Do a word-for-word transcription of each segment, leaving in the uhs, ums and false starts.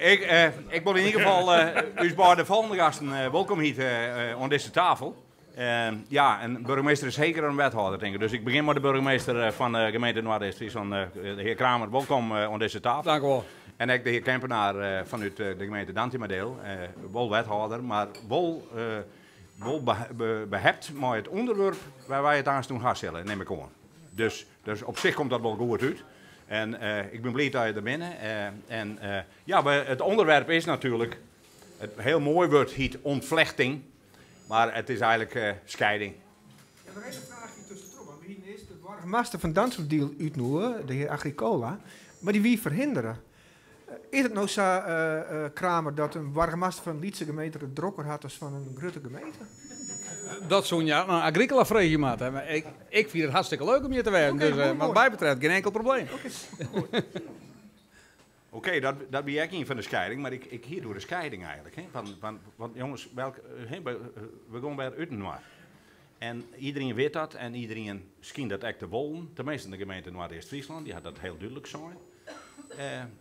ik, uh, ik wil in ieder geval uh, u bij de volgende gasten uh, welkom hier uh, uh, aan deze tafel. Uh, ja, en burgemeester is zeker een wethouder, denk ik. Dus ik begin met de burgemeester uh, van de gemeente Noord-Est-Friesland, uh, de heer Kramer. Welkom uh, aan deze tafel. Dank u wel. En ik de heer Kempenaar uh, vanuit uh, de gemeente Dantimadeel, uh, wel wethouder, maar wel, uh, wel be be behept met het onderwerp waar wij het aan doen gaan stellen, neem ik aan. Dus, dus op zich komt dat wel goed uit. En uh, ik ben blij dat je er bent. Uh, en uh, ja, we, het onderwerp is natuurlijk, het heel mooi wordt heet ontvlechting, maar het is eigenlijk uh, scheiding. Ja, nog even een vraagje tussendoor. We hier is de burgemeester van Dantimadeel uitnoemen, de heer Agricola, maar die wie verhinderen. Uh, is het nou zo, uh, uh, Kramer, dat een burgemeester van een Lietse gemeente het drokker had als van een grote gemeente? Dat zo'n ja, nou, Agricola vreeg je maar. Hè. Ik, ik vind het hartstikke leuk om hier te werken. Okay, dus, uh, wat mij betreft geen enkel probleem. Oké, okay, dat, dat ben ik een van de scheiding, maar ik, ik hier door de scheiding eigenlijk. Hè? Van, van, want jongens, welk, uh, we, we gaan bij Uitenwaard. En iedereen weet dat en iedereen schijnt dat echt te wollen. Tenminste de gemeente Noord-Est-Friesland, die had dat heel duidelijk zo. Uh,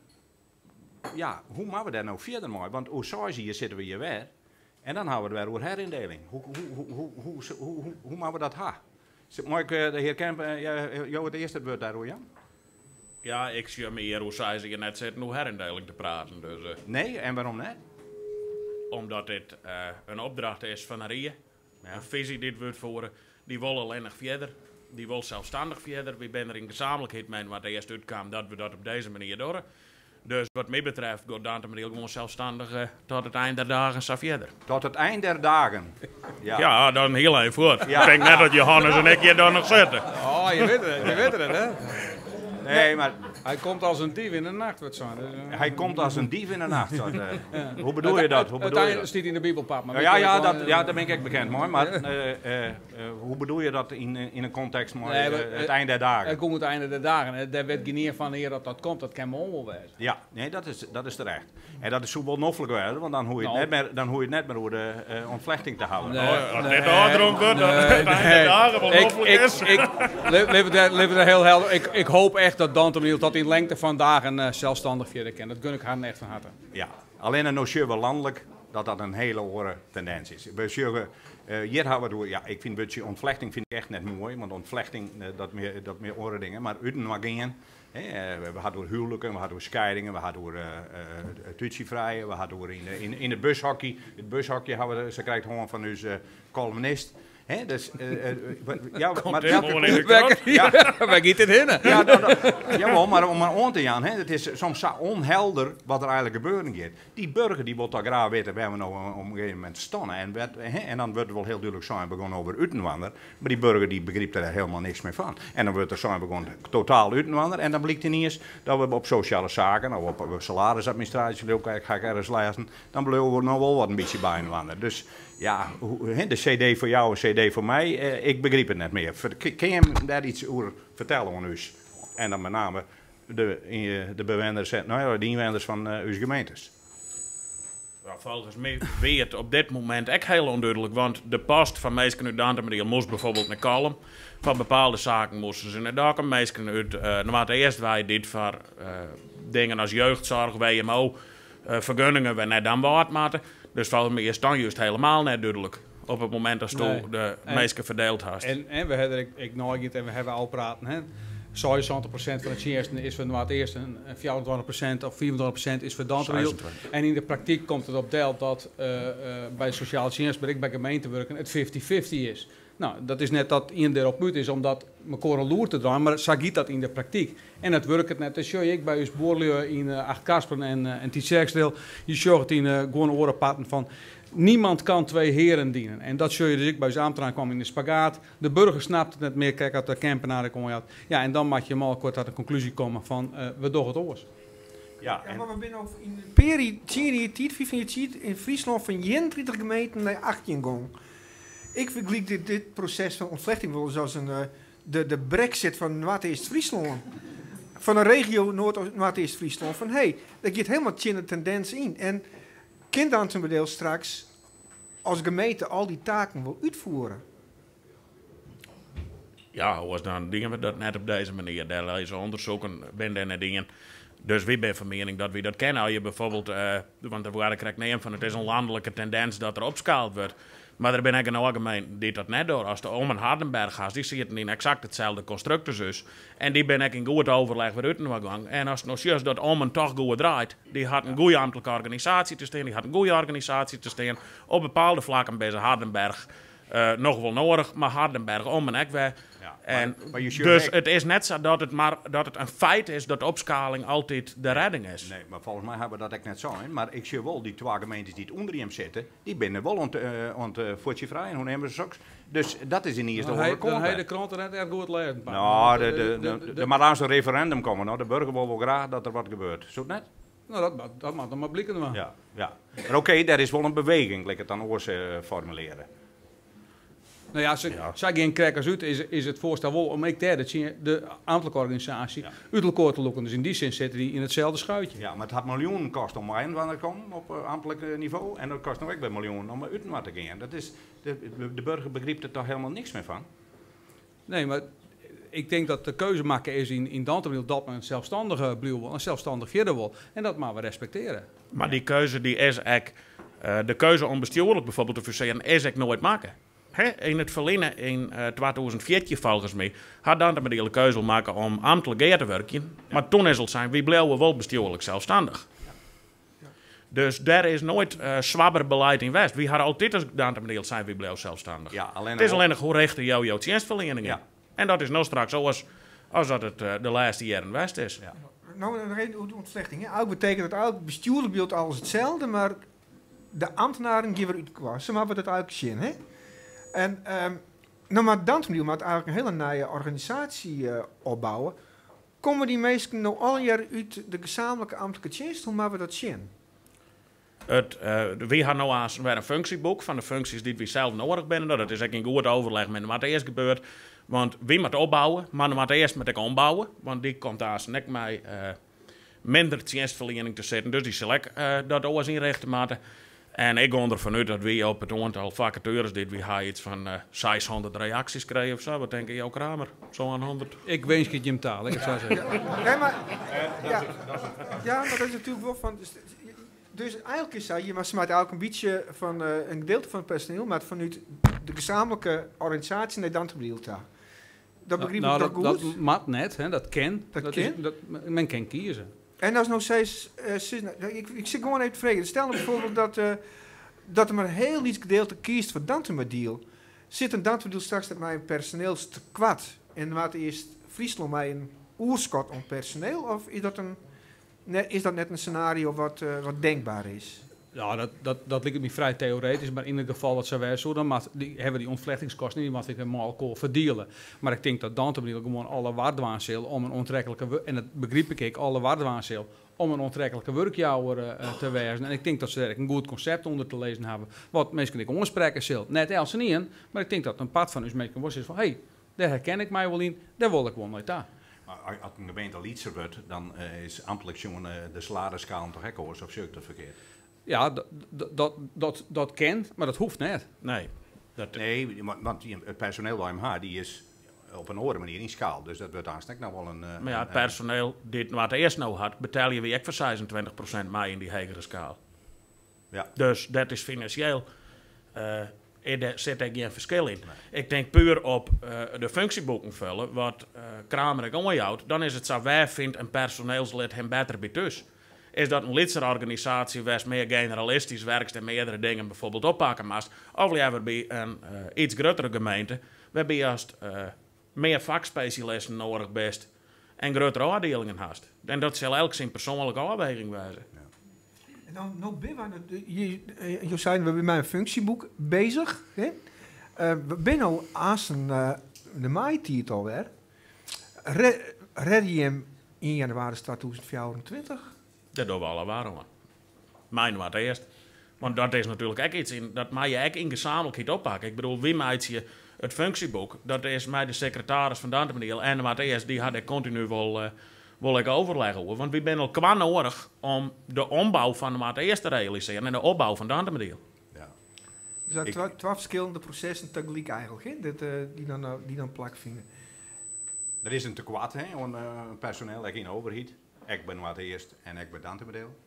ja, hoe maken we daar nou verder mee? Want hoe zoals hier zitten we hier weer. En dan houden we het weer over herindeling. Hoe, hoe, hoe, hoe, hoe, hoe, hoe, hoe maken we dat ha? Mag ik uh, de heer Kemp, uh, jou het eerste woord daar hoor, Jan? Ja, ik zie me hier, hoe zei ze je net zitten, hoe herindeling te praten. Dus, uh, nee, en waarom niet? Omdat dit uh, een opdracht is van Rie. Ja. Een visie dit wordt voeren. Die wil alleen nog verder. Die wil zelfstandig verder. We zijn er in gezamenlijkheid mee, wat eerst uitkwam, dat we dat op deze manier doen. Dus wat mij betreft gaat Dantimadeel gewoon zelfstandig uh, tot het eind der dagen zo verder. Tot het eind der dagen? Ja, ja dan heel even voort. Ja. Ik denk net dat Johannes en ik hier daar nog zitten. Oh, je weet het, je weet het, hè? Nee, maar... Hij komt als een dief in de nacht, wat zo. Dus, uh... Hij komt als een dief in de nacht. Wat, uh, ja. Hoe bedoel je dat? Hoe bedoel je dat? Staat in de Bibelpap. Maar ja, ja, dat, ja, daar ben ik bekend mee. Maar uh, uh, uh, hoe bedoel je dat in, in een context met nee, uh, het einde der dagen? Het komt het einde der dagen. Daar werd geen van eer dat dat komt. Dat kan me onwel wezen. Ja, nee, dat is, dat is terecht. En dat is zo wel noffelijk werden, want dan hoor je het, nou. net, meer, dan hoor je het net meer over de uh, ontvlechting te houden. Nee, oh, als dit aandronken, dat het einde der dagen wel noffelijk is. Leef het heel helder. Ik, ik hoop echt dat Dantimadeel tot in lengte van dagen uh, zelfstandig verder kan. Dat gun ik haar echt van harte. Ja, alleen een we landelijk dat dat een hele hoge tendens is. We zeggen, uh, hier hebben we door, ja, ik vind beetje ontvlechting vind ik echt net mooi, want ontvlechting uh, dat meer dat meer oren dingen, maar uitenwagingen. Uh, we gaan door huwelijken, we gaan door scheidingen, we gaan door uh, uh, tutsi-vrijen, we gaan door in, in, in het bushockey. Het bushockey hebben we, ze krijgt gewoon van onze uh, columnist. He, dus, uh, uh, ja, maar welke, ja, waar gaat het heen? Ja, dat, dat, jawel, maar om maar aan te gaan, het is soms zo onhelder wat er eigenlijk gebeuren gaat. Die burger die wil toch graag weten waar we nou op een gegeven moment staan. En, en dan wordt het wel heel duidelijk zijn begonnen over uitenwander, maar die burger die begrijpt er helemaal niks meer van. En dan wordt er zijn begonnen totaal uitenwander en dan blijkt er niet eens dat we op sociale zaken of op salarisadministratie, ga ik ergens lezen, dan blijven we nog wel wat een beetje bijinwander. Dus ja, de cd voor jou, een cd voor mij, eh, ik begrijp het net meer. Kun je hem daar iets over vertellen aan ons? En dan met name de, de bewoners, nou ja, de inwoners van uh, uw gemeentes. Ja, volgens mij weet op dit moment echt heel onduidelijk, want de post van mensen uit Dantimadeel moest bijvoorbeeld naar Kalm. Van bepaalde zaken moesten ze naar Dokkum. Mensen uit, uh, nou, eerst wij dit voor uh, dingen als jeugdzorg, W M O, uh, vergunningen, we net dan wat maken. Dus volgens mij is dan juist helemaal net duidelijk op het moment dat nee. je de meesten verdeeld had. En, en we hebben, ik, ik nou en we hebben al praten, hè. zevenenzeventig procent van het eerste is voor het eerste en vierentwintig procent of vierentwintig procent is voor Dantimadeel. En in de praktijk komt het op deel dat uh, uh, bij sociaal dienstbereik bij gemeentewerken het vijftig vijftig is. Nou, dat is net dat iemand erop uit is om dat elkaar een loer te draaien, maar zo gaat dat in de praktijk. En het werkt het net. Dus ik bij ons boerlui in uh, Acht-Kaspen en, uh, en Tietjerksdeel, je zorgt in uh, gewoon orenpatten van niemand kan twee heren dienen. En dat zul je dus ik bij ons ambtenaar kwam in de spagaat. De burger snapt het net meer, kijk uit de Kempenaar kom je uit. Ja, en dan mag je mal kort tot de conclusie komen van uh, we doen het oors. Ja, en... ja, maar we zijn over in de periode in Friesland van eenentwintig gemeenten naar achttien gegaan. Ik vergelijk dit, dit proces van ontvlechting wel zoals een, uh, de, de brexit van Noord-Est-Friesland. Van een regio Noord-Est-Friesland. Van hé, hey, daar gaat helemaal een tendens in. En kind Dantimadeel straks als gemeente al die taken wil uitvoeren. Ja, hoe dan dingen we dat net op deze manier. Daar is onderzoeken, ben er dingen. Dus wie ben van mening dat we dat kennen? Als je bijvoorbeeld, uh, want er waren krijg neem van het is een landelijke tendens dat er opschaald wordt. Maar er ben ik een algemeen die dat net door. Als de Om en Hardenberg gaat, die zitten in exact hetzelfde constructiezus. En die ben ik in goed overleg met Uitenwagang. En als het nog juist dat Om en toch goed draait, die had een goede ambtelijke organisatie te staan, die had een goede organisatie te staan. Op bepaalde vlakken bij Hardenberg uh, nog wel nodig, maar Hardenberg om en ik weer. Ja, En maar, maar je dus ziet- het is net zo dat het, maar, dat het een feit is dat opschaling altijd de redding is. Nee, maar volgens mij hebben we dat ook net zo. Hè. Maar ik zie wel die twee gemeentes die het onder hem zitten, die binnen wel ont, uh, ont uh, voetje vrij en hoe nemen ze ook. Dus dat is in eerste Dan hij- dan overkomen. hij de kranten net erg goed lezen. Nou, de, de, de, de, de, maar als er een referendum komen, nou, de burger wil wel graag dat er wat gebeurt. Zo net? Nou, dat, mag- dat mag dan maar blikken. Maar. Ja, ja. Maar oké, daar is wel een beweging, laat ik het dan oors uh, formuleren. Nou ja, ze, Ja. zij geen krijgers uit, is, is het voorstel wel om ik daar de, de ambtelijke organisatie Ja. uit elkaar te lokken. Dus in die zin zitten die in hetzelfde schuitje. Ja, maar het had miljoen kost om erin te komen op uh, ambtelijk uh, niveau. En dat kost nog ook bij miljoen om uit te gaan. Dat is, de, de burger begrijpt er toch helemaal niks meer van. Nee, maar ik denk dat de keuze maken is in, in Dantemwil dat men een zelfstandige blijven wil, een zelfstandig verder wil. En dat maar we respecteren. Maar die keuze die is ek, uh, de keuze om bestuurlijk bijvoorbeeld te fuseren, is ik nooit maken. Hè? In het verleden, in uh, tweeduizend veertien volgens mij, had dan de hele keuze maken om ambtelijk geer te werken. Maar toen is het zijn, wie blijven wel bestuurlijk zelfstandig. Dus daar is nooit uh, zwabber beleid in West. Wie hadden altijd als dan de zijn, wie blijven zelfstandig. Ja, alleen Het is nog- alleen nog hoe richten jou jouw dienstverleningen. Ja. En dat is nou straks zoals als dat het uh, de laatste jaren West is. Ja. Nou, een reden hoe de ontvlechting. Hè? Ook betekent dat ook bestuurlijk beeld alles hetzelfde, maar de ambtenaren geven uit kwassen, maar we dat ook zien. Hè? En um, nou, maar dan maar het eigenlijk een hele nieuwe organisatie uh, opbouwen. Komen die mensen nou al jaar uit de gezamenlijke ambtelijke dienst, hoe maken we dat zien? Het, uh, we hebben nou als weer een functieboek van de functies die we zelf nodig hebben. Dat is ook in goed overleg met wat er eerst gebeurt. Want wie moet opbouwen, maar wat eerst moet ik ombouwen. Want die komt daar net mij uh, minder dienstverlening te zitten. Dus die zal ik uh, dat alles inrichten moeten. En ik ga ervan uit dat we op het aantal vacatures dit we hebben iets van uh, zeshonderd reacties krijgen of zo. Wat denk je, jouw Kramer? Zo'n honderd? Ik wens je Jim Taal, ik het zo zeggen. Nee, maar, ja, ja, maar dat is natuurlijk wel van. Dus, dus eigenlijk is dat, je maar ze maakt eigenlijk een beetje van uh, een gedeelte van het personeel, maar vanuit de gezamenlijke organisatie naar Dantebril daar. Dat begrijp nou, ik dat, toch dat goed? mat net, hè, dat ken. Dat is- ken? dat, men kan kiezen. En als nog steeds, uh, sinds- nou, ik, ik zit gewoon even te vreden. Stel nou bijvoorbeeld dat, uh, dat er maar heel iets gedeelte kiest voor Dantemerdeal. Zit een Dantemerdeal straks met mijn personeel te kwad en wat eerst Friesland mij een oerskot om personeel? Of is dat, een, ne, is dat net een scenario wat, uh, wat denkbaar is? Ja, dat, dat, dat ligt me vrij theoretisch, maar in het geval dat ze wij zo, dan moet die, hebben we die ontvlechtingskosten niet, die moet ik helemaal kool verdelen. Maar ik denk dat Dantebril gewoon alle waardewaanseel om een onttrekkelijke, wo- en dat begreep ik ik, alle waardewaanseel om een onttrekkelijke werkjouwer uh, te wijzen. En ik denk dat ze er een goed concept onder te lezen hebben, wat mensen ik onspreken zullen. Net als niet in, maar ik denk dat een pad van ons mensen was is van, hé, hey, daar herken ik mij wel in, daar wil ik wel nooit aan. Maar als als een gemeente Lietser wordt, dan uh, is ambtelijk jongen uh, de salarisschaal toch ook hoors of zie ik dat verkeerd? Ja, dat, dat, dat, dat, dat kent, maar dat hoeft net. Nee. Dat, Nee, want- want die- het personeel bij M H die is op een andere manier in schaal. Dus dat wordt aanstek nou wel een... uh, Maar ja, het een- personeel dit wat eerst nou had, betaal je weer ook voor zesentwintig procent mee in die hogere schaal. Ja. Dus dat is financieel, uh, er zit er geen verschil in. Ik denk puur op uh, de functieboeken vullen, wat uh, Kramer ik onjouwt, dan is het zo, wij vindt een personeelslid hem beter bij thuis. Is dat een lidse organisatie waar ze meer generalistisch werkt en meerdere dingen bijvoorbeeld oppakken maast, of liever bij een uh, iets grotere gemeente, waarbij je juist uh, meer vakspecialisten nodig best en grotere afdelingen hast. En dat zal elk zijn persoonlijke afweging wijzen. En nou, nou ben we, je, uh, je zei, we zijn met een functieboek bezig. Hè? Uh, we zijn nou aan uh, de maai-tiet alweer. Red, red je hem in januari tweeduizend vierentwintig? Dat doen we alle waarom. Mijn wat eerst. Want dat is natuurlijk ook iets in, dat mij je ook in gezamenlijkheid oppakken. Ik bedoel, wie maakt je het functieboek? Dat is mij de secretaris van Dantemerdeal. En wat eerst, die had ik continu wel, uh, wel ik overleggen over. Want we zijn al qua nodig om de ombouw van wat eerst te realiseren en de opbouw van Dantemerdeal. Ja. Dus dat Ik- twa- twaalf verschillende processen tegelijk eigenlijk, hè? Dat, uh, die, dan, uh, die dan plakvinden. Er is een tekort hè, aan uh, personeel, ook in de overheid. Ik ben wat eerst en ik ben Dantemerdeel.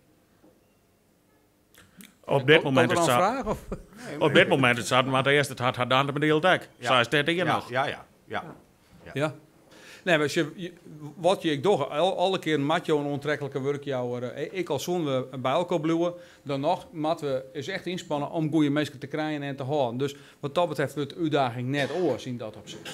Op dit Komt moment er is dan een het vraag? Of? op dit moment is het maar eerst het had had aan de deel dak. Zij is dit hier Ja, nog. ja, ja, ja. Ja. Nee, maar als je, je- wat je ik doch, al, alle keer mat je een onttrekkelijke werk jou, uh, ik als zo'n we bij elkaar blijven, dan nog mat we is echt inspannen om goede mensen te krijgen en te houden. Dus wat dat betreft wordt de uitdaging net oors in dat opzicht.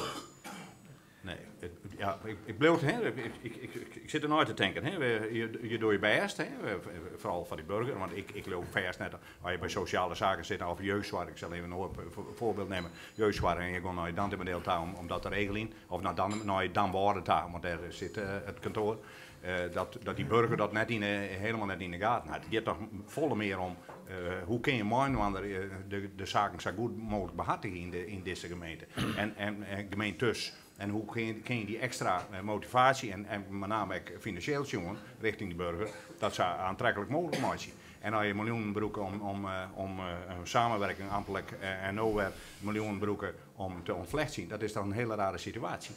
Nee, het- ja, ik, ik, bleef, hè, ik, ik, ik, ik, ik zit er nooit te denken. Hè. We, je, je doet je best, hè, we- vooral van die burger. Want ik, ik loop vast net als je bij sociale zaken zit of jeugdzorg. Ik zal even een voorbeeld nemen. Jeugdzorg en je gaat naar je Dantemerdeel toe om, om dat te regelen. Of naar, dan, naar je Danwoorden toe, want daar zit uh, het kantoor. Uh, dat, dat die burger dat net in, uh, helemaal net in de gaten had. Het gaat toch volle meer om uh, hoe kun je Maanwander uh, de, de zaken zo goed mogelijk behartigen in, de, in deze gemeente. En, en, en gemeente dus. En hoe kun je, kun je die extra uh, motivatie en, en met name ook financieel jongen richting de burger, dat ze aantrekkelijk mogelijk maken. En als je miljoenen broeken om, om, uh, om uh, een samenwerking ambtelijk uh, en nou weer miljoenen broeken om te ontvlechten, dat is dan een hele rare situatie.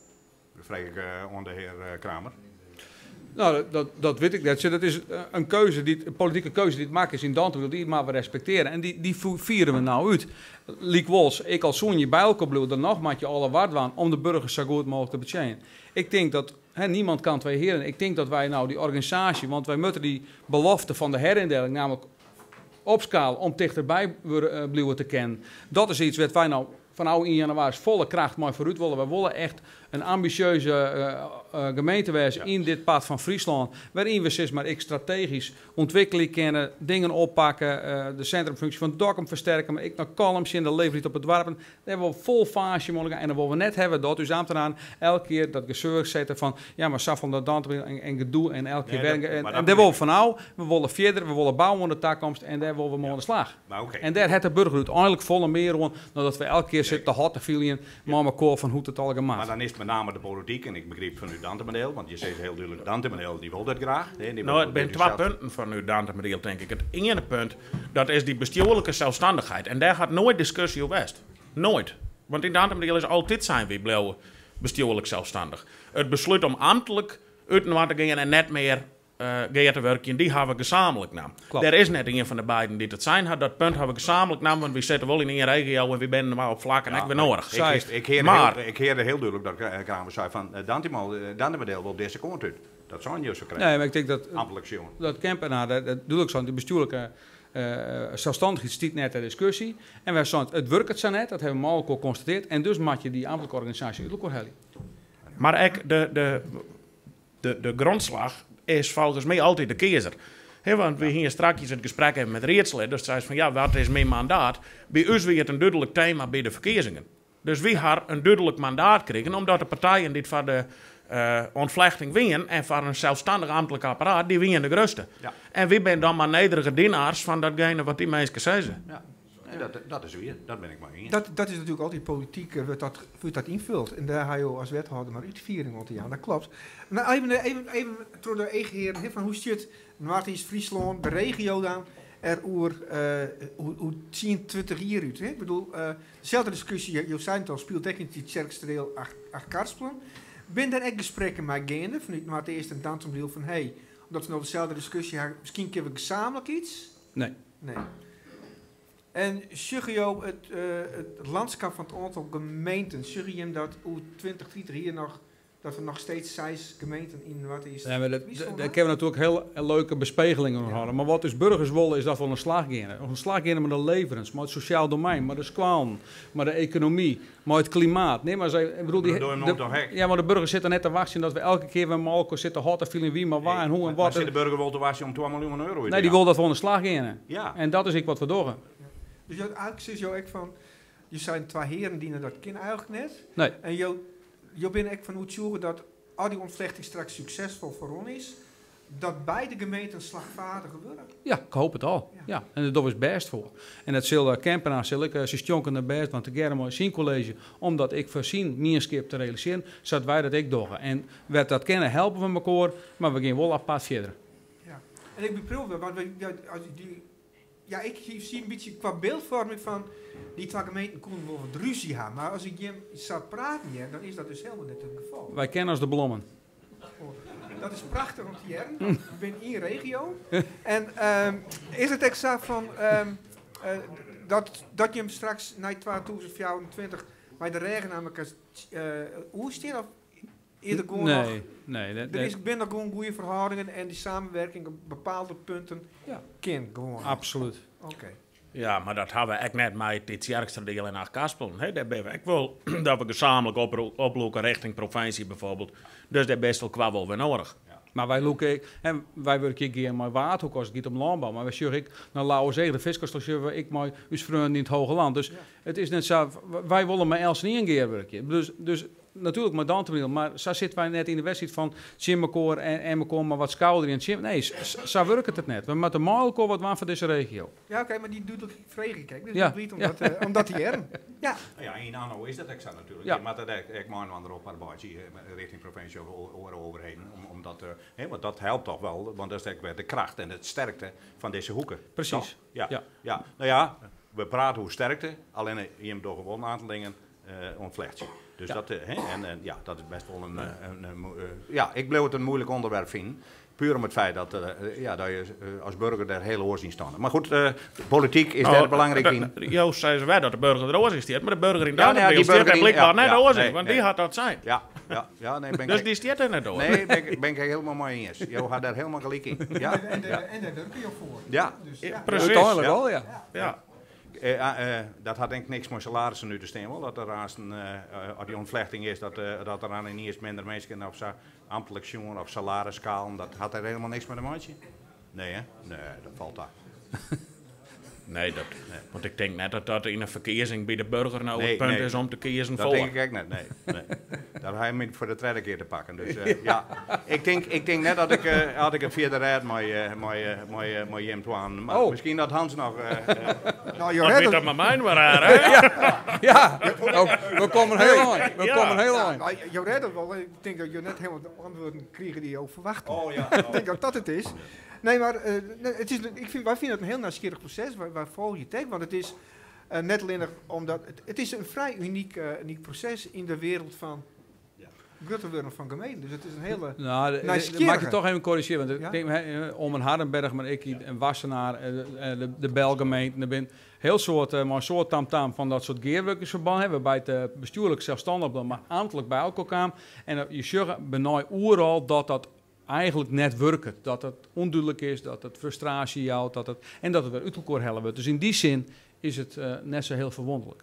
Dat vraag ik uh, aan de heer uh, Kramer. Nou, dat, dat, dat weet ik net. Dat is een keuze, die, een politieke keuze die het maken is in Dantemerdeel, die maar we respecteren. En die, die vieren we nou uit. Liek Wols, ik als zoon je bij elkaar bleef, dan nog maak je alle waard aan om de burgers zo goed mogelijk te betjenen. Ik denk dat, hè, niemand kan twee heren. Ik denk dat wij nou die organisatie, want wij moeten die belofte van de herindeling namelijk opschalen om dichterbij uh, blijven te kennen. Dat is iets wat wij nou van nou in januari volle kracht maar vooruit willen. We willen echt een ambitieuze uh, uh, gemeente wezen ja. in dit pad van Friesland. Waarin we steeds maar ik strategisch ontwikkeling kennen, dingen oppakken, uh, de centrumfunctie van Dokkum versterken, maar ik naar columns in de leeftijd op het dorpen. Daar hebben we vol fase mogelijk. En dan willen we net hebben dat dus ambtenaren elke keer dat gezeur zetten van ja, maar saf van dat Dantemerdeel en, en gedoe en elke keer nee, werken. En, en en daar willen we van nou, we willen verder, we willen bouwen aan de toekomst en daar willen we mee aan de slag. Maar okay. En daar heeft de burger uiteindelijk volle meer om, dan dat we elke keer zitten te hot te vielen, maar elkaar van hoe het al gemaakt. Maar dan is het met name de politiek, en ik begreep van uw Dantemerdeel, want je zegt heel duidelijk, Dantemerdeel die wil dat graag. Nee, die nou, het zijn twee zelf... punten van uw Dantemerdeel, denk ik. Het ene punt, dat is die bestuurlijke zelfstandigheid. En daar gaat nooit discussie over west. Nooit. Want in Dantemerdeel is altijd zijn we blijven bestuurlijk zelfstandig. Het besluit om ambtelijk uit naar te gaan en net meer uh, gaan te werken, die hebben we gezamenlijk nam. Er is net een van de beiden die het zijn had. Dat punt hebben we gezamenlijk nam, want we zitten wel in één regio en we zijn maar op vlak en ja, ik ben nodig. Ik, ik, ik, heerde maar, heel, ik heerde heel duidelijk dat uh, Kramer zei van uh, Dantemerdeel wil deze kant uit. Dat zou je zo krijgen. Nee, maar ik denk dat ambtelijk jongen. Dat Kempenaar, dat, dat doe ik zo, de bestuurlijke uh, zelfstandigheid stiet net ter discussie. En wij zijn het werkt zo net, dat hebben we al geconstateerd. En dus maak je die ambtelijke organisatie ook wel. Maar ik, de, de, de, de grondslag is volgens mij altijd de keizer. He, want we hier straks het gesprek hebben met Reetslid, dus zei van ja, wat is mijn mandaat? Bij ons weer het een duidelijk thema bij de verkiezingen. Dus we hebben een duidelijk mandaat gekregen, omdat de partijen dit van de uh, ontvlechting winnen en van een zelfstandig ambtelijk apparaat, die winnen de grootste. Ja. En wie ben dan maar nederige dienaars van datgene wat die mensen zeggen. Ja. Nee, dat, dat is weer, dat ben ik maar eens. Dat, dat is natuurlijk altijd politiek, uh, wat dat, wat dat invult. En daar ga je als wethouder maar iets viering want ja, dat klopt. Maar even, even, even door de eigen heren, van hoe zit het is Friesland, de regio dan, er oer, uh, hoe, hoe tien, twintig jaar uit. Hè? Ik bedoel, uh, dezelfde discussie, je zei het al, speelt technisch die Tjerksterdeel acht Karspelen. Ben daar echt gesprekken met gaande, vanuit maar het eerste en Dantemerdeel van, hey, omdat we nou dezelfde discussie hebben, misschien kunnen we gezamenlijk iets? Nee. Nee. En Sergio, het, uh, het landschap van het aantal gemeenten, Sergio hem dat hoe twintig, twintig hier nog, dat we nog steeds zes gemeenten in wat is. Ja, maar dat, daar kunnen we natuurlijk heel, heel leuke bespegelingen ja. hadden. Maar wat dus burgers willen is dat we een slag gaan. Een slag gaan met de leverens, maar het sociaal domein, maar de squaan, maar de economie, maar het klimaat. Nee, maar zij, ik bedoel, die, de, ja, maar de burgers zitten net te wachten dat we elke keer weer Malco zitten hot te vielen wie maar waar nee, en hoe en wat. Maar zit de burger wel te wachten om twee miljoen euro? Nee, die wil dat we een slag gaan. Ja. En dat is ik wat we doen. Dus eigenlijk is jou ook van, je zijn twee heren die dat kennen eigenlijk net. Nee. En jou, jou bent echt van hoe het zorgen dat al die ontvlechting straks succesvol voor ons is, dat beide gemeenten slagvaardiger worden. Ja, ik hoop het al. Ja. Ja. En dat is best voor. En dat zal uh, Kempenaar, zal ik, uh, ze stonken naar best, want ik ga mooi zien college, omdat ik voorzien meer skip te realiseren, zodat wij dat ik doen. En werd dat kennen, helpen we elkaar, maar we gaan wel apart verder. Ja. En ik beproef wel, want we, ja, als die, ja, ik zie een beetje qua beeldvorming van die twee gemeenten konden wel wat ruzie hebben. Maar als ik je zou praten, ja, dan is dat dus helemaal niet het geval. Wij kennen als de blommen. Oh. Dat is prachtig om te jaren. Ik ben in regio. En um, is het exact van um, uh, dat, dat je hem straks na tweeduizend vierentwintig bij de regen namelijk uh, hoe is die of eerder gewoon nee, nog? Nee, nee. Er is binnen gewoon goede verhoudingen en die samenwerking op bepaalde punten ja. kan gewoon. Absoluut. Oké. Okay. Ja, maar dat hebben we echt net met dit sterkste deel in Achtkaspelen. He, daar ben ik wil dat we gezamenlijk op, oplopen richting provincie bijvoorbeeld. Dus daar best wel kwabbel weer nodig. Ja. Maar wij loeken, en wij werken ik hier met waterhoek als het gaat om landbouw, maar wij zeggen ik naar Lauwerzee, de viskast, ik maar uw vrienden in het Hoge Land. Dus ja. Het is net zo, wij willen met Els niet een keer werken. Dus, dus natuurlijk met Dantebril, maar zo zitten wij net in de wedstrijd van Chimmerkoor en Emmerkoor, maar wat skouder in Chim. Nee, zo werkt het net. We moeten Maalkoor wat waan van deze regio. Ja, oké, okay, maar die doet ook vregen, kijk. Dus ja. niet omdat, ja. uh, omdat die er. Ja. Ja, in Anno is dat exact natuurlijk. Ja. Je moet dat ik man aan erop arbeid richting provincie of overheden, om, om dat, uh, he, want dat helpt toch wel, want dat is de kracht en het sterkte van deze hoeken. Precies. Ja. Ja. Ja. Nou ja, we praten hoe sterkte, alleen je hem door gewoon een aantal dingen uh, ontvlecht je. Dus ja. dat, uh, he, en, en ja, dat is best wel een, ja. een, een, een uh, ja, ik bleef het een moeilijk onderwerp vinden. Puur om het feit dat, uh, ja, dat je uh, als burger daar heel oor zien staan. Maar goed, uh, politiek is oh, daar belangrijk in. Joost zei ze wel dat de burger er oor is, maar de burger in ja, Danenbril nee, stiert er blijkbaar ja, net ja, oor, nee, want nee. die had dat zijn. Ja, ja, ja, nee, ben dus ik, die stiert er net oor. Nee, ben ik, ben ik helemaal mee eens. Je gaat daar helemaal gelijk in. Ja? En, en, de, ja. en daar werk je voor. Ja, dus, ja. ja. Precies. Uiteindelijk ja. wel, ja. ja. ja. Uh, uh, dat had denk ik niks met salarissen nu te staan. Wel. Dat er als, een, uh, uh, als die ontvlechting is, dat, uh, dat er aan een eerst minder mensen op zijn ambtelijk jongen of salariskaal, dat had er helemaal niks met een maatje. Nee, hè? Nee, dat valt daar. Nee, dat, nee, want ik denk net dat dat in een verkiezing bij de burger nou nee, het punt nee, is om te kiezen dat voor. Dat denk ik echt net, nee. nee. Daar ga je me voor de tweede keer te pakken. Dus uh, ja, ik denk, ik denk net dat ik, uh, had ik het via de raad met uh, Jim Twan. Maar oh. Misschien dat Hans nog... Uh, uh, nou, je weet dat maar mijn waar, hè? ja, ja. Oh, we komen heel lang. We ja. komen heel lang. Ja, je redt het wel. Ik denk dat je net helemaal de antwoorden krijgt die je ook verwacht. Oh ja. Ik denk dat dat het is. Nee, maar uh, het is, ik vind, wij vinden het een heel nieuwsgierig proces. Waar, waar volg je tegen? Want het is uh, net alleen omdat... Het, het is een vrij uniek, uh, uniek proces in de wereld van... Gruttenwurm van gemeenten. Dus het is een hele... Nou, de, mag ik toch even corrigeren. Want ja? ik denk, om een Hardenberg, maar ik een Wassenaar, de, de, de Belgemeente. Er zijn heel soort, maar een soort tamtam van dat soort geerwerkersverband hebben. Waarbij het bestuurlijk zelfstandig blijft, maar ambtelijk bij elkaar kwam. En je zegt bijna overal dat dat eigenlijk net werkt. Dat het onduidelijk is, dat het frustratie houdt, dat het, en dat het weer uit elkaar hellen wordt. Dus in die zin is het uh, net zo heel verwonderlijk.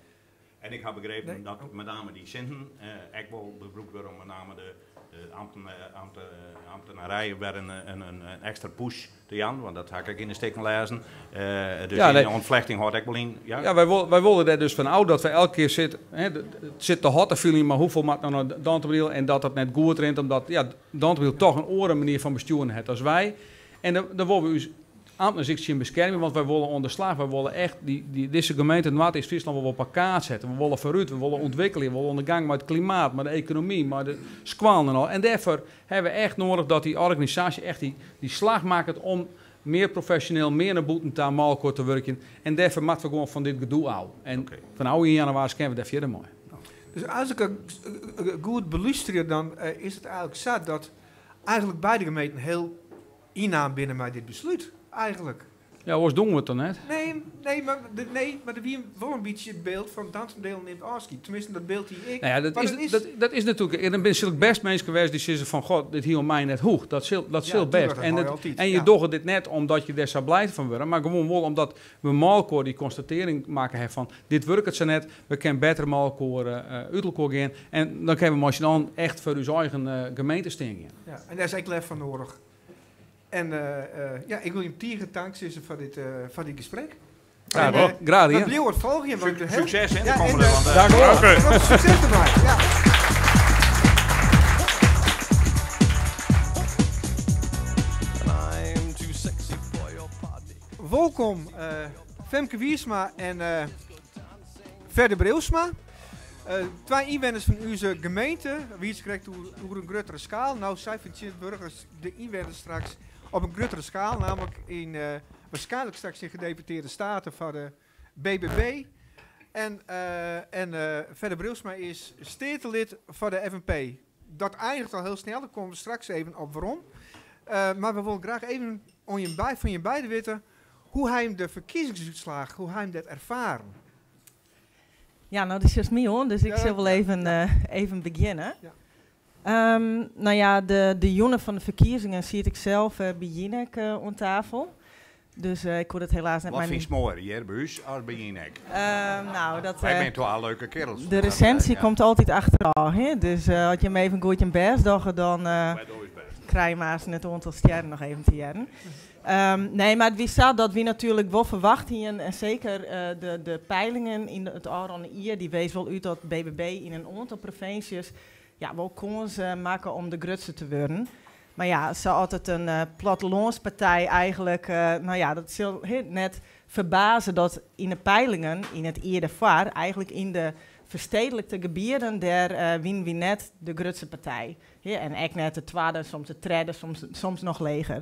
En ik heb begrepen nee. dat met name die Sinten, uh, ik wil beroep worden om met name de, de ambten, uh, ambten, uh, ambtenarijen weer een, een, een extra push te Jan, want dat ga ik in de steken lezen. Uh, dus ja, in nee. de ontvlechting hoort ik wel in. Ja, ja wij, wil, wij wilden er dus van oud dat we elke keer zitten, hè, het zit te hot te feeling, maar hoeveel maakt nou naar Dantebril en dat het net goed rent, omdat ja, Dantebril toch een oren manier van besturen heeft als wij. En dan, dan willen we u ambtenaren in bescherming, want wij willen onderslagen, wij willen echt die, die, deze gemeente Noord-Friesland willen op elkaar zetten. We willen vooruit, we willen ontwikkelen, we willen aan de gang met het klimaat, met de economie, met de squalen en al. En daarvoor hebben we echt nodig dat die organisatie echt die, die slag maakt om meer professioneel, meer naar Boetentaal, Malkoor te werken. En daarvoor moeten we gewoon van dit gedoe houden. En okay. van oude in januari kennen we daar verder mooi. Dus als ik het goed beluister, dan uh, is het eigenlijk zo dat eigenlijk beide gemeenten heel innaam binnen mij dit besluit. Eigenlijk. Ja, hoe doen we het dan net? Nee, nee, maar, de, nee, maar er wie wel een beetje het beeld van Dantebril neemt afschiet. Tenminste, dat beeld die ik... Nou ja, dat, is, dat, is, dat, dat is natuurlijk... En dan ben je best mensen geweest die zeggen van... God, dit hier om mij net hoog. Dat zil, dat zil ja, best. Dat en, het, altijd, en je ja. doet dit net omdat je daar zo blij van wordt. Maar gewoon wel omdat we Malkoor die constatering maken hebben van... Dit werkt het zo net. We kunnen beter Malkoor uh, uit elkaar gaan. En dan kunnen we dan echt voor uw eigen uh, gemeente staan. Ja, en daar is ik lef van nodig. En uh, uh, ja, ik wil je tieren danken voor dit, uh, voor dit gesprek. Ja, uh, graag. Dat blijft het volgen. Su succes in de ja, komende uh, Dank u wel. Okay. Succes erbij. Ja. Welkom uh, Femke Wiersma en uh, Verder Breusma. Uh, twee inwoners van onze gemeente, wie is correct over een grotere schaal. Nou zijn van burgers de inwoners straks op een grotere schaal, namelijk in uh, waarschijnlijk straks in gedeputeerde staten van de B B B. En, uh, en uh, Verder Breusma is stedelid van de F N P. dat eindigt al heel snel, daar komen we straks even op waarom. Uh, maar we willen graag even on je bij, van je beiden weten hoe hij de verkiezingsuitslag, hoe hij dat ervaren. Ja, nou, dat is juist mij hoor, dus ik Ja, zal wel ja, even, ja. uh, even beginnen. Ja. Um, nou ja, de, de joenen van de verkiezingen zie ik zelf uh, bij Jinek uh, aan tafel. Dus uh, ik kon het helaas net Wat maar vind je niet. mooier hier bij ons als bij Jinek? Uh, nou, dat... Wij Uh, zijn toch al leuke kerels. de recensie Ja. komt altijd achteraan, hè? Dus uh, had je hem even goed je best dagen, dan uh, Wij doen het best. krijg je maar het aantal sterren nog even te jaren. Um, nee, maar wie staat dat we natuurlijk wel verwachten, en zeker uh, de, de peilingen in de, het Aron Ier, die wees wel uit dat B B B in een aantal provincies ja, wel kans uh, maken om de grootste te worden. Maar ja, ze altijd een uh, plattelandspartij eigenlijk, uh, nou ja, dat zal net verbazen dat in de peilingen, in het eerder vaar, eigenlijk in de verstedelijkte gebieden, daar uh, winnen we net de grootste partij. Ja, en ik net de tweede, soms de derde, soms, soms nog leger.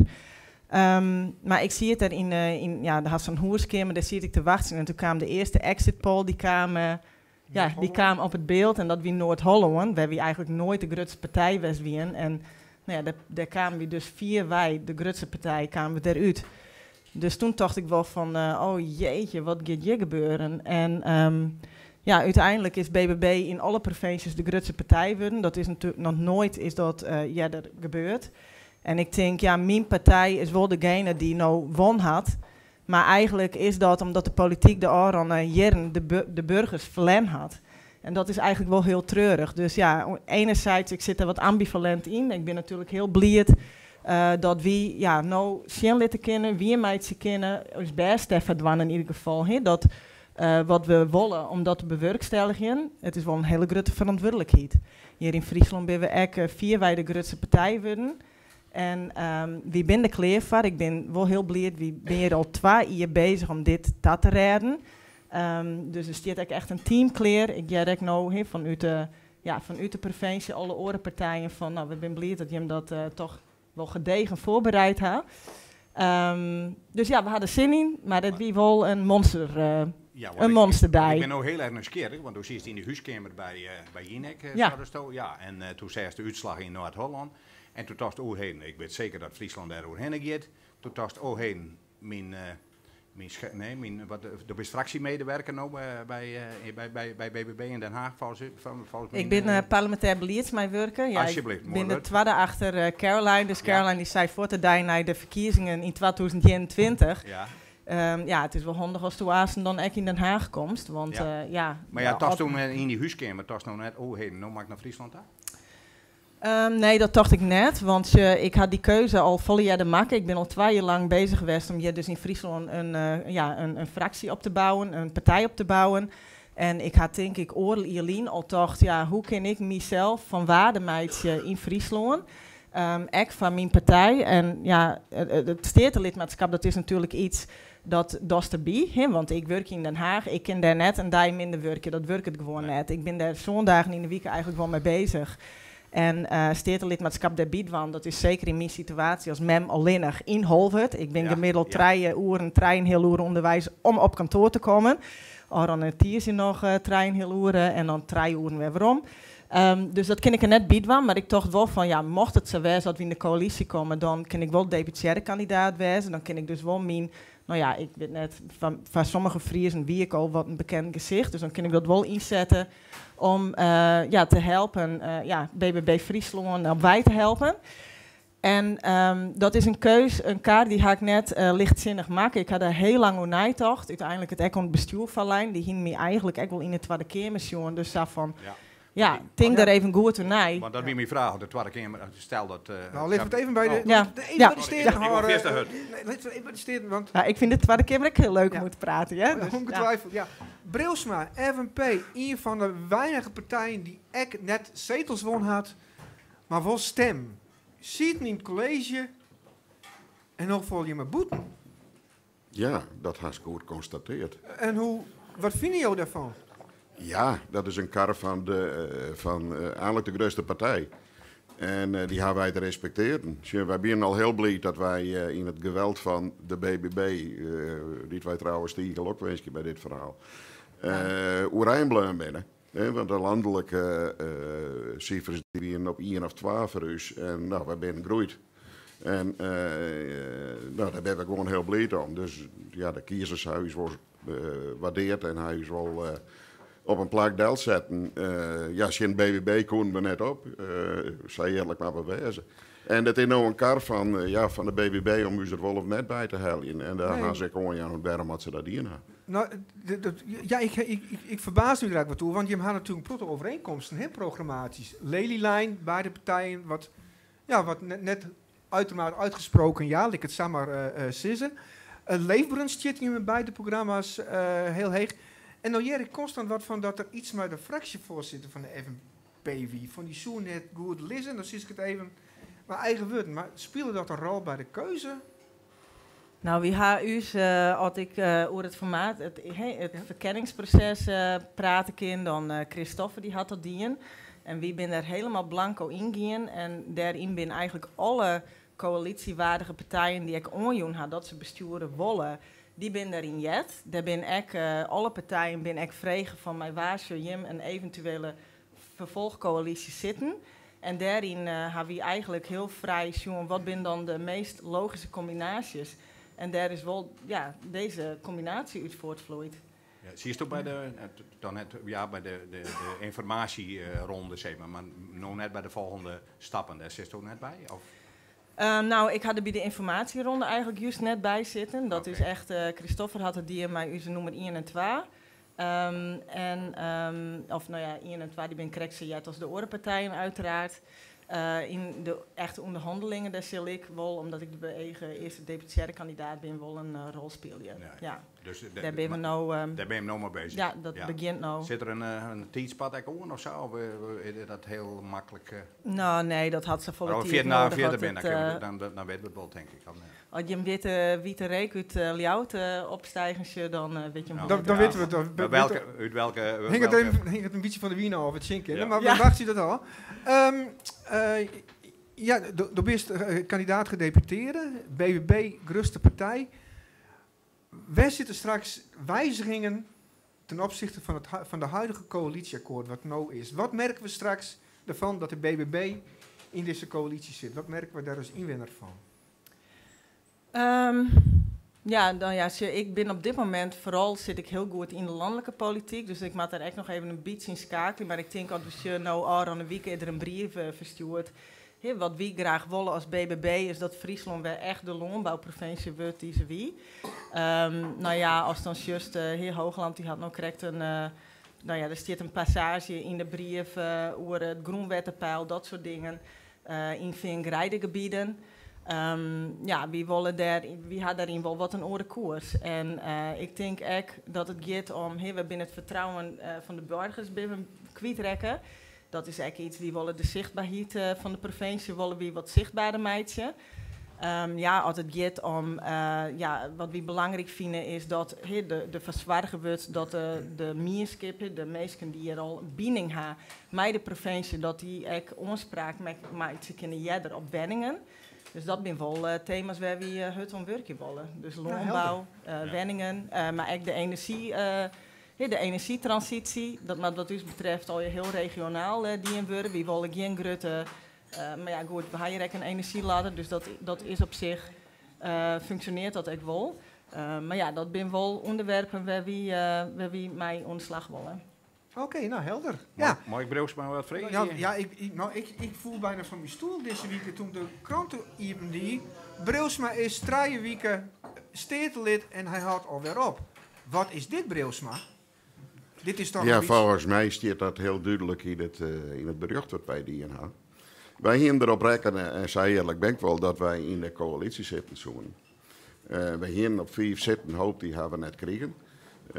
Um, maar ik zie het er in, uh, in ja, daar had zo'n hoerskamer, daar zie ik te wachten. En toen kwam de eerste exit poll, die kwam, uh, ja, die kwam op het beeld. En dat wie Noord-Holland, waar we eigenlijk nooit de grootste partij was wien. En nou ja, daar, daar kwamen we dus vier wij, de grootste partij, kwamen we eruit. Dus toen dacht ik wel van, uh, oh jeetje, wat gaat hier gebeuren? En um, ja, uiteindelijk is B B B in alle provincies de grootste partij geworden. Dat is natuurlijk nog nooit is dat uh, ja, er gebeurd. En ik denk, ja, mijn partij is wel degene die nou won had. Maar eigenlijk is dat omdat de politiek de Aron uh, jaren de, bu de burgers verlen had. En dat is eigenlijk wel heel treurig. Dus ja, enerzijds, ik zit er wat ambivalent in. Ik ben natuurlijk heel blij uh, dat we ja, nou zien laten kennen, wie meidje kennen, ons best even dwan in ieder geval. He, dat uh, wat we willen om dat te bewerkstelligen, het is wel een hele grote verantwoordelijkheid. Hier in Friesland ben we echt uh, vier wij de grootste partij worden. En um, wie ben de klaar voor? Ik ben wel heel blij, wie ben hier al twee jaar bezig om dit te redden. Um, dus er staat echt een team klaar. Ik ga ook nou he, vanuit, de, ja, vanuit de provincie, alle orenpartijen van, nou, we zijn blij dat je hem dat uh, toch wel gedegen voorbereid had. Um, dus ja, we hadden zin in, maar dat wie wel een monster, uh, Ja, een monsterdij. Ik ben ook heel erg nieuwsgierig, want toen zit je in de huiskamer bij, uh, bij Jinek. Uh, Ja. ja, en uh, toen zei ze de uitslag in Noord-Holland. En toen dacht ik, oh heen, ik weet zeker dat Friesland daar doorheen gaat. Toen dacht ik, oh heen, mijn, uh, mijn, nee, mijn wat, de fractiemedewerker nou, uh, bij, uh, bij, bij, bij B B B in Den Haag. Volgens, volgens Ik mijn, ben uh, uh, parlementair beleidsmedewerker. Ja, Alsjeblieft, ik mooi ben de woord. tweede achter uh, Caroline. Dus Ja. Caroline die zei voor te dijen naar de verkiezingen in twintig eenentwintig. ja. Um, ja, het is wel handig als Toasen dan echt in Den Haag komt. Want Ja. uh, ja... Maar ja, ja, tas al- toen uh, in die huiskamer, tas nou net, oh heen, nou maak ik naar Friesland aan. Um, nee, dat dacht ik net, want je, ik had die keuze al volle jaar te maken. Ik ben al twee jaar lang bezig geweest om hier dus in Friesland een, uh, ja, een, een fractie op te bouwen, een partij op te bouwen. En ik had denk ik Orel Ierlien al dacht, ja, hoe kan ik mezelf van waardemeidje in Friesland, um, ik van mijn partij. En ja, het, het stedenlidmaatschap, dat is natuurlijk iets dat dat erbij, hè, want ik werk in Den Haag, ik ken daar net een dag minder werken, dat werkt het gewoon net. Ik ben daar zondagen in de week eigenlijk wel mee bezig. En uh, stedenlidmaatschap der Biedwan, dat is zeker in mijn situatie als mem alleenig in Holvert. Ik ben Ja, gemiddeld ja. drie uren, trein heel uren onderwijs om op kantoor te komen. Or dan het is nog uh, trein heel uren en dan drie uren weer waarom. Um, dus dat ken ik er net Biedwan, maar ik dacht wel van, ja, mocht het zo wezen dat we in de coalitie komen, dan kan ik wel deputaire kandidaat wezen. Dan kan ik dus wel mijn, nou ja, ik weet net, van, van sommige Friesen wie ik al wat een bekend gezicht, dus dan kan ik dat wel inzetten om uh, ja, te helpen, uh, ja, B B B Friesland op wij te helpen. En um, dat is een keus, een kaart die ga ik net uh, lichtzinnig maken. Ik had er heel lang over nagedacht. Uiteindelijk het ook aan het bestuur van Lijn, die hing me eigenlijk ook wel in het tweede keermission. Dus zo van, Ja. ja, denk daar even goed toe naar. Want dat wie mijn vraag, de tweede keer, stel dat... Uh, Nou, laten we het even bij de, Oh. Ja. de, even Ja. bij de steden Ja, ik wil houden. eerst de hut. Nee, laten we even bij de steden, want Ja, ik vind de tweede keer ook heel leuk Ja. om te praten. Ja? Dus, ja. ongetwijfeld, ja. Brilsma, F N P, een van de weinige partijen die echt net zetels won had, maar wel stem. Ziet in het college en nog vol je maar boeten. Ja, dat has ik goed constateerd. En hoe, wat vind je daarvan? Ja, dat is een kar van, de, uh, van uh, eigenlijk de grootste partij. En uh, die hebben wij te respecteren. Tja, wij zijn al heel blij dat wij uh, in het geweld van de B B B, uh, die wij trouwens tegen ook wensje bij dit verhaal, uh, oerijnbleun binnen. Eh, want de landelijke uh, cijfers die waren op één of twee voor ons. En nou, we zijn gegroeid. En uh, nou, daar ben ik gewoon heel blij om. Dus ja, de kiezershuis was uh, waardeerd en hij is wel uh, op een plak deel zetten. Uh, ja, geen B B B kon we net op. Uh, zei eerlijk maar bewijzen. En dat is nou een kar van, uh, ja, van de B B B om u er wel of net bij te halen. En daar gaan ze gewoon, ja, waarom had ze dat hier nou? Nou, de, de, ja, ik, ik, ik, ik verbaas me daar wat toe, want je hebt natuurlijk proto overeenkomsten, hè, programmatisch. Lelylijn, beide partijen, wat, ja, wat net, net uitermate uitgesproken, ja, ik het samen maar uh, uh, sissen. Uh, Leefbrunst zit hier met beide programma's uh, heel heeg. En dan jij ik constant wat van dat er iets met de fractievoorzitter van de F N P wie, van die zo net goed lezen, dan zie ik het even mijn eigen woorden. Maar speelde dat een rol bij de keuze? Nou, wie haar u, uh, als ik uh, over het formaat, het, he, het ja. verkenningsproces uh, praten kan, dan uh, Christoffer die had dat dien. En wie ben er helemaal blanco ingegaan. En daarin ben eigenlijk alle coalitiewaardige partijen die ik onjoen had dat ze besturen willen, die ben daarin jet. Daar ben ik, uh, alle partijen ben ik vregen van mij waar ze Jim een eventuele vervolgcoalitie zitten. En daarin uh, hebben we eigenlijk heel vrij zien wat zijn dan de meest logische combinaties. En daar is wel ja, deze combinatie uit voortvloeit. Ja, zie je toch bij de, dan net, ja, bij de, de, de informatieronde, zeg maar, maar nog net bij de volgende stappen, daar zit je ook net bij? Of? Uh, nou, ik had er bij de informatieronde eigenlijk juist net bij zitten. Dat okay. is echt, uh, Christoffer had het die maar u nummer één en twee. Um, en, um, of nou ja, één en twee, die ben correct jet als de orenpartijen uiteraard. Uh, in de echte onderhandelingen, daar zal ik wel, omdat ik de eigen eerste deputaire kandidaat ben, wel een uh, rol spelen. Ja. Ja, dus de, daar ben we nou. Um, daar ben je nou mee bezig. Ja, dat ja. begint nou. Zit er een, uh, een tijdspad ook of zo? Of uh, is dat heel makkelijk? Uh... Nou, nee, dat had ze voor het tijd nodig. Als je dan, dan, dan, dan weet we het wel, denk ik. Dan, uh. Als je een witte, witte reek uit uh, Ljout uh, opstijgen, dan uh, weet je hem. Nou, dan, dan weten we het. Dan, uit welke? Uit welke uh, hing, welke? Het even, hing het een beetje van de wien af, het zinken. Ja. Maar ja. wacht je dat al? Um, uh, Ja, de bent uh, kandidaat gedeputeerde, B B B, grootste partij. Waar zitten straks wijzigingen ten opzichte van, het, van de huidige coalitieakkoord, wat nou is? Wat merken we straks ervan dat de B B B in deze coalitie zit? Wat merken we daar als inwoner van? Um, ja, dan ja, ik ben op dit moment vooral zit ik heel goed in de landelijke politiek, dus ik maak daar echt nog even een beetje in schakelen. Maar ik denk als je nou al aan een week er een brief uh, verstuurt. He, wat we graag willen als B B B is dat Friesland weer echt de landbouwprovincie wordt die ze wie. Um, nou ja, als dan juist uh, heer Hoogland die had nog correct een, uh, nou ja, er staat een passage in de brief uh, over het groenwettenpeil, dat soort dingen, uh, in vingrijdengebieden. Um, ja, wie willen daar, wie had daarin wel wat een oren koers. En uh, ik denk ook dat het gaat om, he, we hebben het vertrouwen uh, van de burgers kwijtrekken. Dat is eigenlijk iets, wie willen de zichtbaarheid uh, van de provincie, willen we wat zichtbaarder meidje. Um, ja, als het gaat om, uh, ja, wat we belangrijk vinden is dat he, de, de verzwaargen wordt dat de, de meerskippen, de mensen die er al binding hebben met de provincie, dat die ook onspraak met ze kunnen jeder op wenningen. Dus dat zijn wel uh, thema's waar we uh, het om werken willen. Dus landbouw, uh, ja. wenningen, uh, maar ook de energie... Uh, He, de energietransitie, dat wat dat dus betreft al je heel regionaal uh, die in worden. We willen geen grote, uh, maar ja goed, we hebben een energielader, dus dat, dat is op zich, uh, functioneert dat ook wel. Uh, maar ja, dat zijn wel onderwerpen waar we, uh, waar we mee ontslag willen. Oké, okay, nou helder. Ja. Mag ik Breus maar wat vragen? Ja, ja ik, ik, nou, ik, ik voel bijna van mijn stoel deze week toen de kranten even die. Breusma is drie weken stedelid en hij houdt alweer op. Wat is dit, Breusma? Dit is toch ja, volgens mij staat dat heel duidelijk in het, uh, in het bericht wat wij die in hebben. Wij gaan erop rekenen, en zei eerlijk ben ik wel, dat wij in de coalitie zitten zoeken. Uh, wij gaan op vijf zitten, hoop die hebben we net kregen. Uh,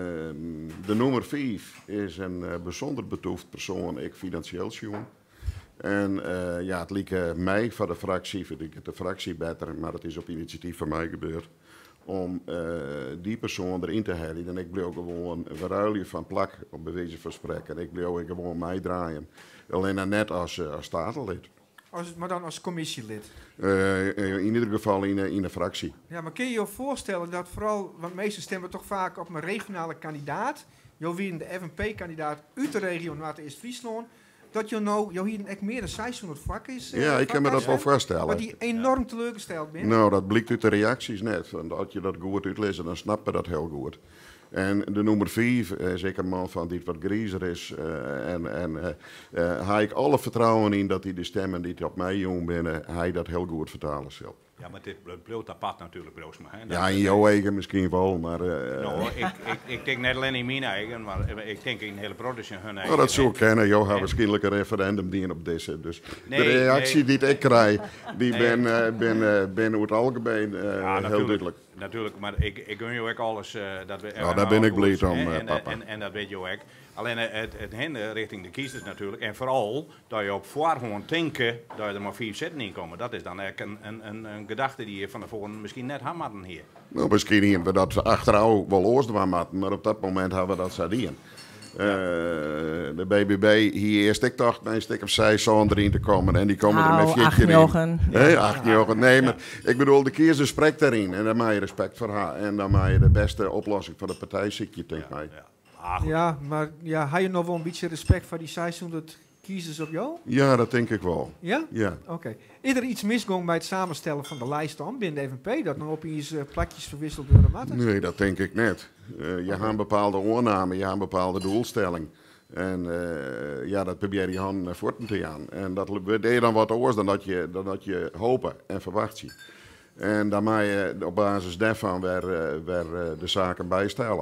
de nummer vijf is een uh, bijzonder betoefd persoon, ik financieel jongen. En uh, ja, het liep uh, mij van de fractie, vind ik het de fractie beter, maar het is op initiatief van mij gebeurd. Om uh, die persoon erin te halen. En ik bleef gewoon verruilen van plak op bewezen van spreken. En ik bleef gewoon meedraaien. Alleen dan net als, uh, als statenlid. Als, maar dan als commissielid? Uh, in ieder geval in, in een fractie. Ja, maar kun je je voorstellen dat vooral, want meestal stemmen toch vaak op een regionale kandidaat. Jo wie de F N P-kandidaat uit de regio Noord-Eerst-Friesland. Dat je nou, jo hier echt meer dan zeshonderd vak is. Uh, Ja, ik kan me dat wel voorstellen. Maar die enorm teleurgesteld bent. Nou, dat blijkt uit de reacties net. Want als je dat goed uitleest, dan snap je dat heel goed. En de nummer vijf is ik een man van die wat griezer is. Uh, en en uh, uh, heb ik alle vertrouwen in dat hij de stemmen die op mij jong binnen, hij dat heel goed vertalen zal. Ja, maar dit bloot apart natuurlijk, Broosma. Hè. Dat- Ja, in jouw eigen misschien wel, maar... Uh, Nou, ik, ik, ik denk net alleen in mijn eigen, maar ik denk in de hele productie hun eigen. Oh, dat zou ik kennen. Jou En- gaat waarschijnlijk een referendum dienen op deze. Dus Nee, de reactie nee. die ik krijg, die Nee. ben, uh, ben, uh, ben over het algemeen uh, Ja, heel natuurlijk, duidelijk. natuurlijk, maar ik, ik gun je ook alles. uh, dat we, Nou, daar ben ik blij om, hè, uh, en, papa. En, en dat weet je ook. Alleen uh, het, het hende richting de kiezers natuurlijk. En vooral dat je op voorhand denken dat je er maar vier zetten in komen. Dat is dan eigenlijk een, een, een, een gedachte die je van tevoren misschien net hadden hier. Nou, misschien hebben we dat achteraf wel oorzaak hadden, maar op dat moment hadden we dat zadien. Uh, de B B B hier eerst ik dacht, nee, stik of zij zo erin te komen en die komen er met Nou, vier ach, keer in. Jochen. Nee, acht Jochen. Nee, maar ik bedoel, de kiezer spreekt daarin en dan maak je respect voor haar en dan maak je de beste oplossing voor de partij, zie je, denk mij. Ja. Ah, goed. Ja, maar ja, heb je nog wel een beetje respect voor die zeshonderd kiezers op jou? Ja, dat denk ik wel. Ja? Ja. Oké. Is er iets misgegaan bij het samenstellen van de lijst dan binnen de F N P? Dat nog op iets uh, plakjes verwisseld worden matten? Nee, dat denk ik net. Uh, je Oké. hebt een bepaalde oornamen, je hebt een bepaalde doelstelling. En uh, ja, dat probeer je hand voort te gaan. En dat deed je dan wat anders dan dat je, dan dat je hopen en verwacht ziet. En dan mag je op basis daarvan weer, uh, weer uh, de zaken bijstellen.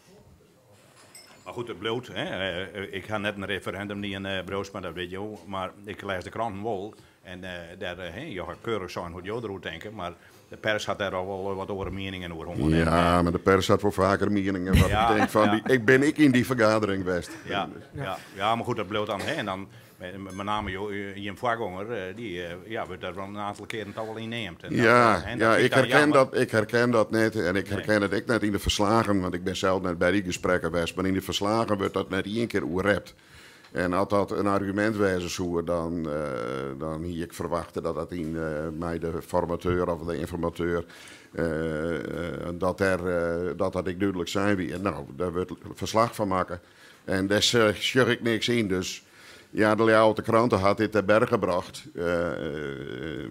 Maar goed, het bloot. Hè. Uh, ik ga net een referendum niet in uh, Broosma, dat weet je ook. Maar ik lees de kranten wel. En uh, daar, uh, hey, je gaat keurig zijn hoe je erover denken. Maar de pers had daar al wel wat over meningen over. hoor. Ja, maar de pers had voor vaker meningen. Wat Ja, ik denk van, ja. die, ik ben ik in die vergadering geweest. Ja, ja. Ja, maar goed, dat bloot dan. Hè. En dan met, met name je voorganger, uh, die uh, ja, wordt daar wel een aantal keren toch wel in neemt. En dat, Ja, uh, en ja vind ik, dan herken jammer. dat, ik herken dat net en ik herken het ook net in de verslagen, want ik ben zelf net bij die gesprekken geweest, maar in de verslagen wordt dat net één keer oerrept. En als dat een argument wezen zou, dan, uh, dan hier ik verwachten dat dat in uh, mij de formateur of de informateur, uh, uh, dat, er, uh, dat dat ik duidelijk zijn wie. En nou, daar wordt verslag van maken. En daar uh, schur ik niks in, dus... Ja, de oude kranten had dit ter berg gebracht. Uh, uh, uh,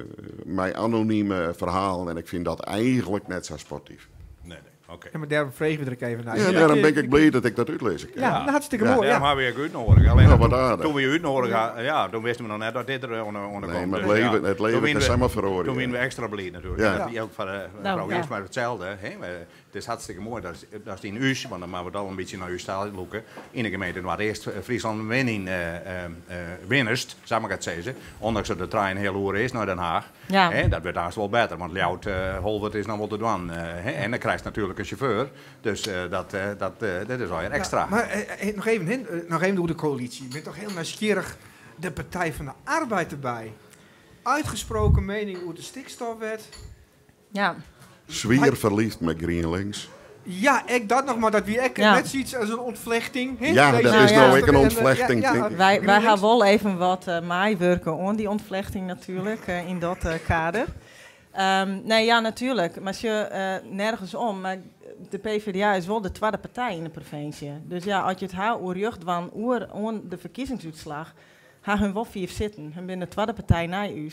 mijn anonieme verhaal. En ik vind dat eigenlijk net zo sportief. Nee, nee, oké. Ja, maar daarom vregen we er ook even naar. Ja, daarom ben ik blij dat ik dat uitlezen kan. Ja, Ja. nou, hartstikke Ja. mooi. Daarom Ja. hebben we je uitnodigd. Alleen Ja, toen, wat aardig. toen we je uitnodigd hadden, ja, toen wisten we nog net dat dit er onder, onder Nee, komt. maar het Dus, leven, ja. het Toen leven winnen kan we- samen verhoren. Toen winnen we extra blij natuurlijk. Ja. Ja. Ja, voor uh, Nou, vrouw ja. Eerst maar hetzelfde. Hè. Maar het is hartstikke mooi. Dat is, dat is in Uus, want dan maken we het al een beetje naar uw stijl loeken. In de gemeente waar eerst Friesland winning uh, uh, uh, winnest, zou ik het zeggen. Ondanks dat de trein heel hoer is naar Den Haag. Ja. Hè, dat wordt haast wel beter, want Ljout uh, Holwert is nog wel te doen. Uh, hè. En dan krijgt natuurlijk een chauffeur. Dus uh, dat, uh, dat, uh, dat is alweer extra. Ja, maar eh, eh, nog even, hin, eh, nog even door de coalitie. Ik ben toch heel nieuwsgierig de Partij van de Arbeid erbij. Uitgesproken mening over de stikstofwet. Ja. Zwier verliefd met GreenLinks. Ja, ik dat nog, maar dat wie ik Ja. net ziet als een ontvlechting. hè? Ja, Deze dat is nou eerste ook een en, eh, ontvlechting, denk ik. Wij, wij GreenLinks. gaan wel even wat uh, maaiwerken aan die ontvlechting natuurlijk, uh, in dat uh, kader. Um, nee, ja, natuurlijk. Maar als je uh, nergens om, maar de P v d A is wel de tweede partij in de provincie. Dus ja, als je het houdt over jeugdwan, over de verkiezingsuitslag, gaan hun wel vier zitten. Hun zijn de tweede partij na u.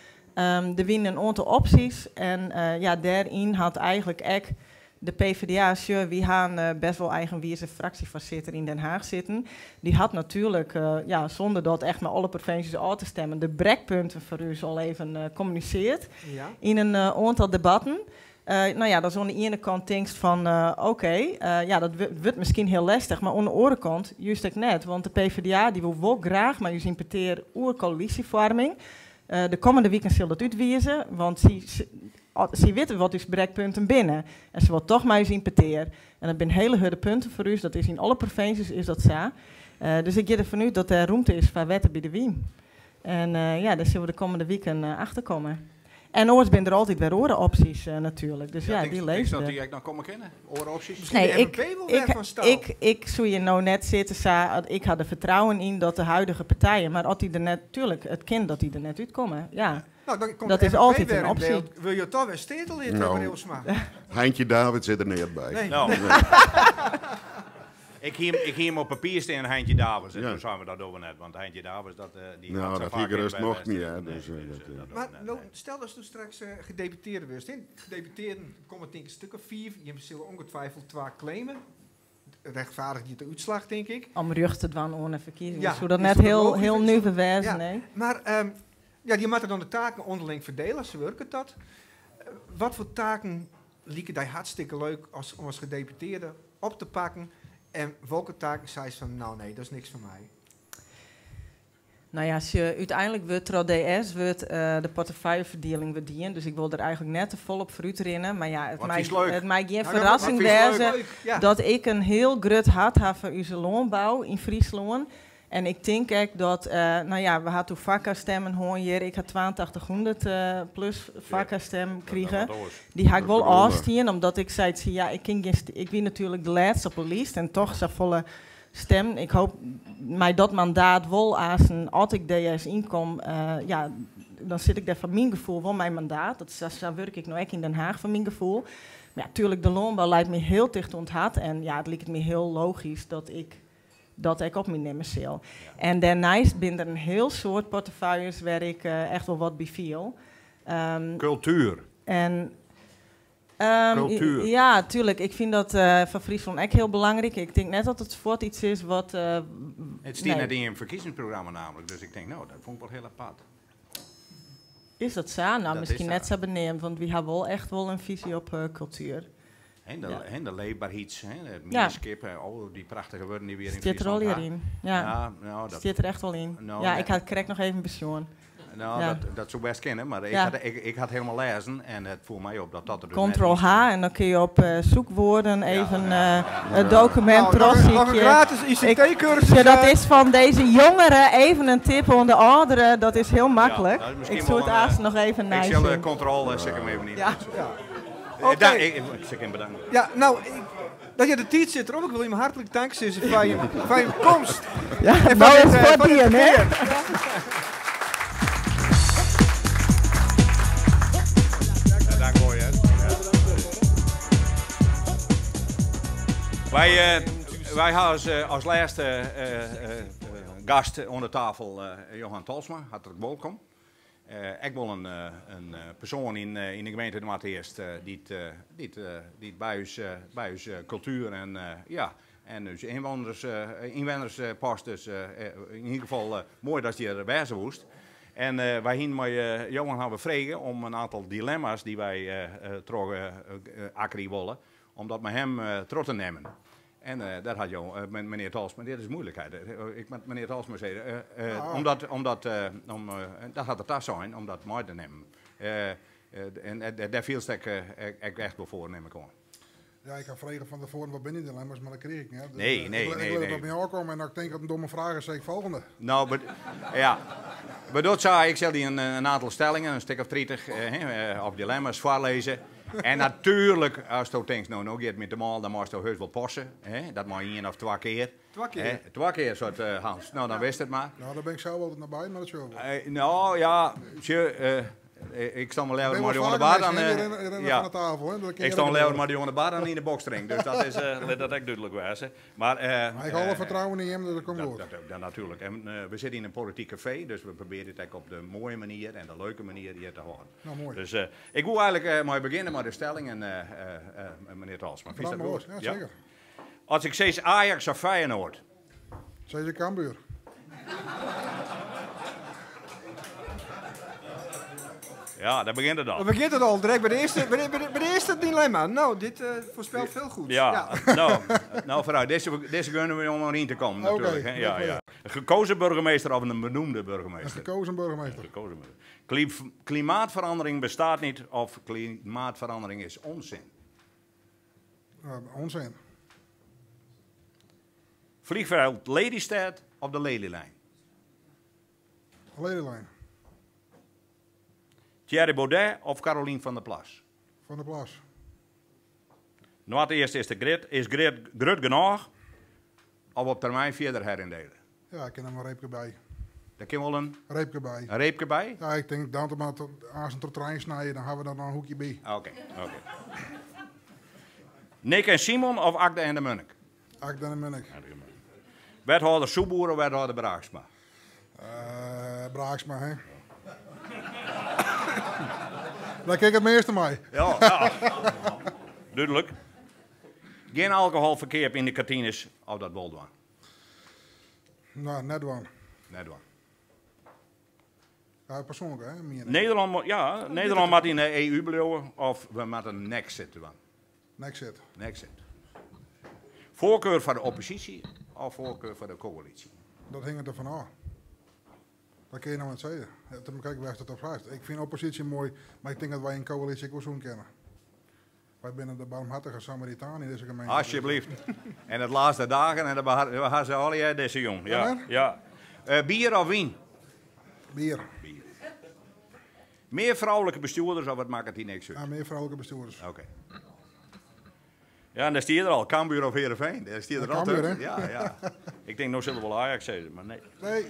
Um, er winnen een aantal opties en uh, ja, daarin had eigenlijk ook de P v d A, sure, wie gaan uh, best wel eigenwijze fractievoorzitter in Den Haag zitten. Die had natuurlijk, uh, ja, zonder dat echt met alle provincies aan te stemmen, de breekpunten voor u al even uh, communiceerd Ja. in een uh, aantal debatten. Uh, nou ja, dat is aan de ene kant denkst van, uh, oké, okay, uh, ja, dat wordt misschien heel lastig, maar aan de andere kant, juist ook net, want de P v d A die wil wel graag, maar je importeert oer coalitievorming. Uh, de komende weekend zal dat uitwijzen, want ze, ze, ze weten wat is breekpunten binnen. En ze wil toch maar eens importeren. En dat zijn hele harde punten voor u, dat is in alle provincies is dat zo. Uh, dus ik ga ervan uit dat er ruimte is voor wetten bij de Wien. En uh, ja, daar zullen we de komende weken uh, achterkomen. En anders zijn er altijd weer andere opties uh, natuurlijk. Dus ja, denk- die denk lezen dat we. die ik dan komen kennen? Oren opties? Misschien Nee, de ik, N V P wil ik, weg van stal. ik, ik zou je nou net zitten, sa, ik had er vertrouwen in dat de huidige partijen, maar als die er net, tuurlijk, het kind dat die er net uitkomen, ja. Nou, dan komt dat de is N V P altijd weer een in optie. beeld. Wil je toch weer stedelid Nou. hebben, Reelsma? Heintje David zit er niet bij. Nee. Nou, Ik ging ik ging hem op papier staan, Heintje Davids. En Ja. toen zijn we dat over net, want Heintje Davids, dat, uh, die Nou, gaat zo dat vaak hier in gerust bij nog West- niet, hè, nee, dus, nee, eh, dus, dat, uh, eh. dat Maar doen we nou, net, nee. stel dat je straks uh, gedeputeerde wordt. Hè? Gedeputeerden komen denk ik een stuk of vier. Je zullen ongetwijfeld twee claimen. Rechtvaardig je de uitslag, denk ik. Om rug te dwan onder verkiezingen. Ja, Zou dat is net dat heel, logisch? heel Is nu dat- bewijzen, Ja. nee? Maar ehm, ja, die moeten dan de taken onderling verdelen. Ze werken dat. Eh, wat voor taken lieken die hartstikke leuk als, om als gedeputeerde op te pakken? En welke taken zei ze van, nou nee, dat is niks voor mij. Nou ja, als je uiteindelijk wordt trouw D S, wordt eh, de portefeuilleverdeling verdienen. Dus ik wil er eigenlijk net te vol op vooruit rennen. Maar ja, het Wat maakt vies leuk. het maakt geen Nou, dat- verrassing wat vies leuk. wezen Leuk, ja. dat ik een heel grut hart heb voor onze loonbouw in Friesland. En ik denk ook dat, eh, nou ja, we hadden toen vakkerstemmen hoor hier. Ik had tweeëntachtighonderd uh, plus vakkerstemmen kregen. Dat- dat was- Die ga ik wel Dat is wel, eh, afstien, omdat ik zei, zie, ja, ik, ken geen st- ik ben natuurlijk de laatste op de lijst en toch zijn volle stem. Ik hoop mij dat mandaat wel als een, als ik D S inkom, eh, ja, dan zit ik daar van mijn gevoel wel mijn mandaat. Dat, dat, dat werk ik nou ook in Den Haag van mijn gevoel. Maar ja, natuurlijk, de loonbouw leidt me heel dicht ont hart en ja, het lijkt me heel logisch dat ik dat ik op mijn nemen zal. En daarnaast ben er een heel soort portefeuilles waar ik eh, echt wel wat beviel. Ehm, Cultuur. en ehm, Cultuur. i- ja, tuurlijk. Ik vind dat eh, van Friesland echt heel belangrijk. Ik denk net dat het sport iets is wat. eh, Het staat nee. net in een verkiezingsprogramma namelijk, dus ik denk, nou, dat vond ik wel heel apart. Is dat zo? Nou, Dat misschien is net zo. zo beneemd, want we hebben wel echt wel een visie op eh, cultuur. En de, Ja. en de leefbaarheids, hè, het Ja. meerskip, hè, oh, die prachtige woorden die weer in Zit er al Friesland hierin? hebben. Ja, Ja, nou, dat, zit er echt wel in. Nou, ja, nee. ik had correct nog even pensioen. nou, Ja. dat, dat zou best kennen, maar ik, Ja. had, ik, ik had helemaal lezen en het voel mij op dat dat er dus Ctrl net H en dan kun je op eh, zoekwoorden even ja, eh, het document Nou, nog, een- nog een terugzien. gratis I C T-cursus. Ja, dat eh, is van deze jongeren even een tip aan de ouderen. Dat is heel makkelijk. dat is misschien ik zou wel het een, haast eh, nog even Ik zal de nijzen. controle, zeg hem even niet. Ja. ja. Eh, Oké. daar- ik, ik, ik zeg hem bedankt. Ja, nou, ik, dat je de tijd zit erop. Ik wil je me hartelijk danken Sisse, voor je, voor je komst. Ja, En nou van is dit, eh, het van dit hier, hè? verkeer. Ja, dank hoor je. Wij, eh, wij hebben als, eh, als laatste eh, eh, eh, gast onder tafel eh, Johan Talsma. Hartelijk welkom. Eh, ik wil een, eh, een eh, persoon in, eh, in de gemeente de Matheerst eh, die, het, eh, die, het, eh, die het bij ons, eh, bij ons eh, cultuur en, eh, ja, en dus inwoners, eh, inwoners eh, past. Dus eh, eh, in ieder geval eh, mooi dat je er wijzen woest. En eh, wij hier met eh, Johan hebben vregen om een aantal dilemma's die wij eh uh, terug uh, uh, akkeri willen, om dat met hem uh, terug te nemen. En uh, dat had jou, uh, met meneer Talsma, dit is moeilijkheid. Uh, ik met meneer Talsma zei, uh, uh, Ja. omdat, omdat, uh, om, uh, dat had het tas zijn, om dat mee te nemen. Uh, uh, en uh, daar viel ik uh, ik echt wel voor, neem ik aan. Ja, ik had vregen van tevoren, wat ben je dilemma's, maar dat kreeg ik niet. Dus, Nee, eh, nee, ik, nee, Ik wil nee. op mij aankomen en als ik denk dat het een domme vraag is, zeg ik volgende. Nou, but, ja. Maar dat zei ik, zal die een, een aantal stellingen, een stuk of dertig, uh, op dilemma's voorlezen. En natuurlijk, als je denkt, nou, nou gaat met de maal, dan moet je heus wel passen. Hè? Dat maar één of twee keer. Twee keer. Hè? Twee keer, soort uh, Hans. Nou, dan wist het maar. Nou, daar ben ik zelf altijd naar bij, maar dat is wel. Uh, nou, ja, tje, uh, ik sta maar Ik leeuwen ben maar die wel onder de vaker bar mensen, aan. hè, die rennen- rennen ja. van de tafel. Hè, dat ken Ik je sta ook leeuwen wel. maar die onder de bar aan in de boxstring. Dus dat is, uh, let dat echt duidelijk wijzen. Maar, uh, Maar ik heb alle vertrouwen in hem dat het komt Dat, goed. dat, dat natuurlijk. En, uh, we zitten in een politiek café, dus we proberen het ook op de mooie manier en de leuke manier hier te houden. Nou, mooi. Dus uh, ik wil eigenlijk uh, maar beginnen met de stelling en uh, uh, uh, meneer Talsma. Vindt Vraag dat maar goed? los. Ja, zeker. Als ik zeg Ajax of Feyenoord, Zeg je Cambuur. ja, daar begint het Dan al. begint het al direct bij de eerste, bij de, bij de, bij de eerste dilemma. Nou, dit uh, voorspelt veel goed. Ja, nou, nou vooruit. Deze, deze kunnen we om erin te komen Oké, natuurlijk. hè. Ja, dat ja. Een gekozen burgemeester of een benoemde Een burgemeester? gekozen burgemeester. Gekozen burgemeester. Klim- Klimaatverandering bestaat niet of klimaatverandering is onzin. Uh, onzin. Vliegveld Lelystad of de Lelylijn? Ledenlijn. Thierry Baudet of Carolien van der Plas? Van de Plas. Nou, het eerste is de grid. Is grid groot genoeg of op termijn verder herindelen? Ja, ik ken hem een reepje bij. Daar kan wel een, Reepje bij. een reepje bij? Ja, ik denk dat we maar aan zijn trein snijden, dan hebben we daar nog een hoekje bij. Oké, oké. Nick en Simon of Akda en de Munnik? Ak dan ben ik. Wethouder Soeboer of wethouder Braaksma? Uh, Braaksma, hè. Daar kijk ik het meeste mee. Ja, ja. Duidelijk. Geen alcoholverkeer in de kantines of dat wel doen? Nou, net wel. Net doen. Ja, persoonlijk, hè. Meer Nederland, mo- ja, Nederland moet in de E U blijven of we moeten Nexit doen. Nexit. Nexit. Voorkeur voor de oppositie of voorkeur voor de coalitie? Dat hing er van af. Dat kun je nou niet zeggen. Toen kijk ik waar het op vraagt. Ik vind oppositie mooi, maar ik denk dat wij een coalitie ook wel zo'n kennen. Wij zijn de barmhartige Samaritanen in deze gemeente. Alsjeblieft. En het laatste dagen en dan gaan ze al ja, deze jong. Ja. Ja. Uh, bier of wien? Bier. Bier. Meer vrouwelijke bestuurders of wat maakt het hier niks uit? Ja, meer vrouwelijke bestuurders. Oké. Okay. Ja, en daar stier je er al. Cambuur of Heerenveen. Daar stier je er Ja, al Cambuur, tussen. Ja, ja. Ik denk nog zullen we wel Ajax zeggen, maar nee. Nee.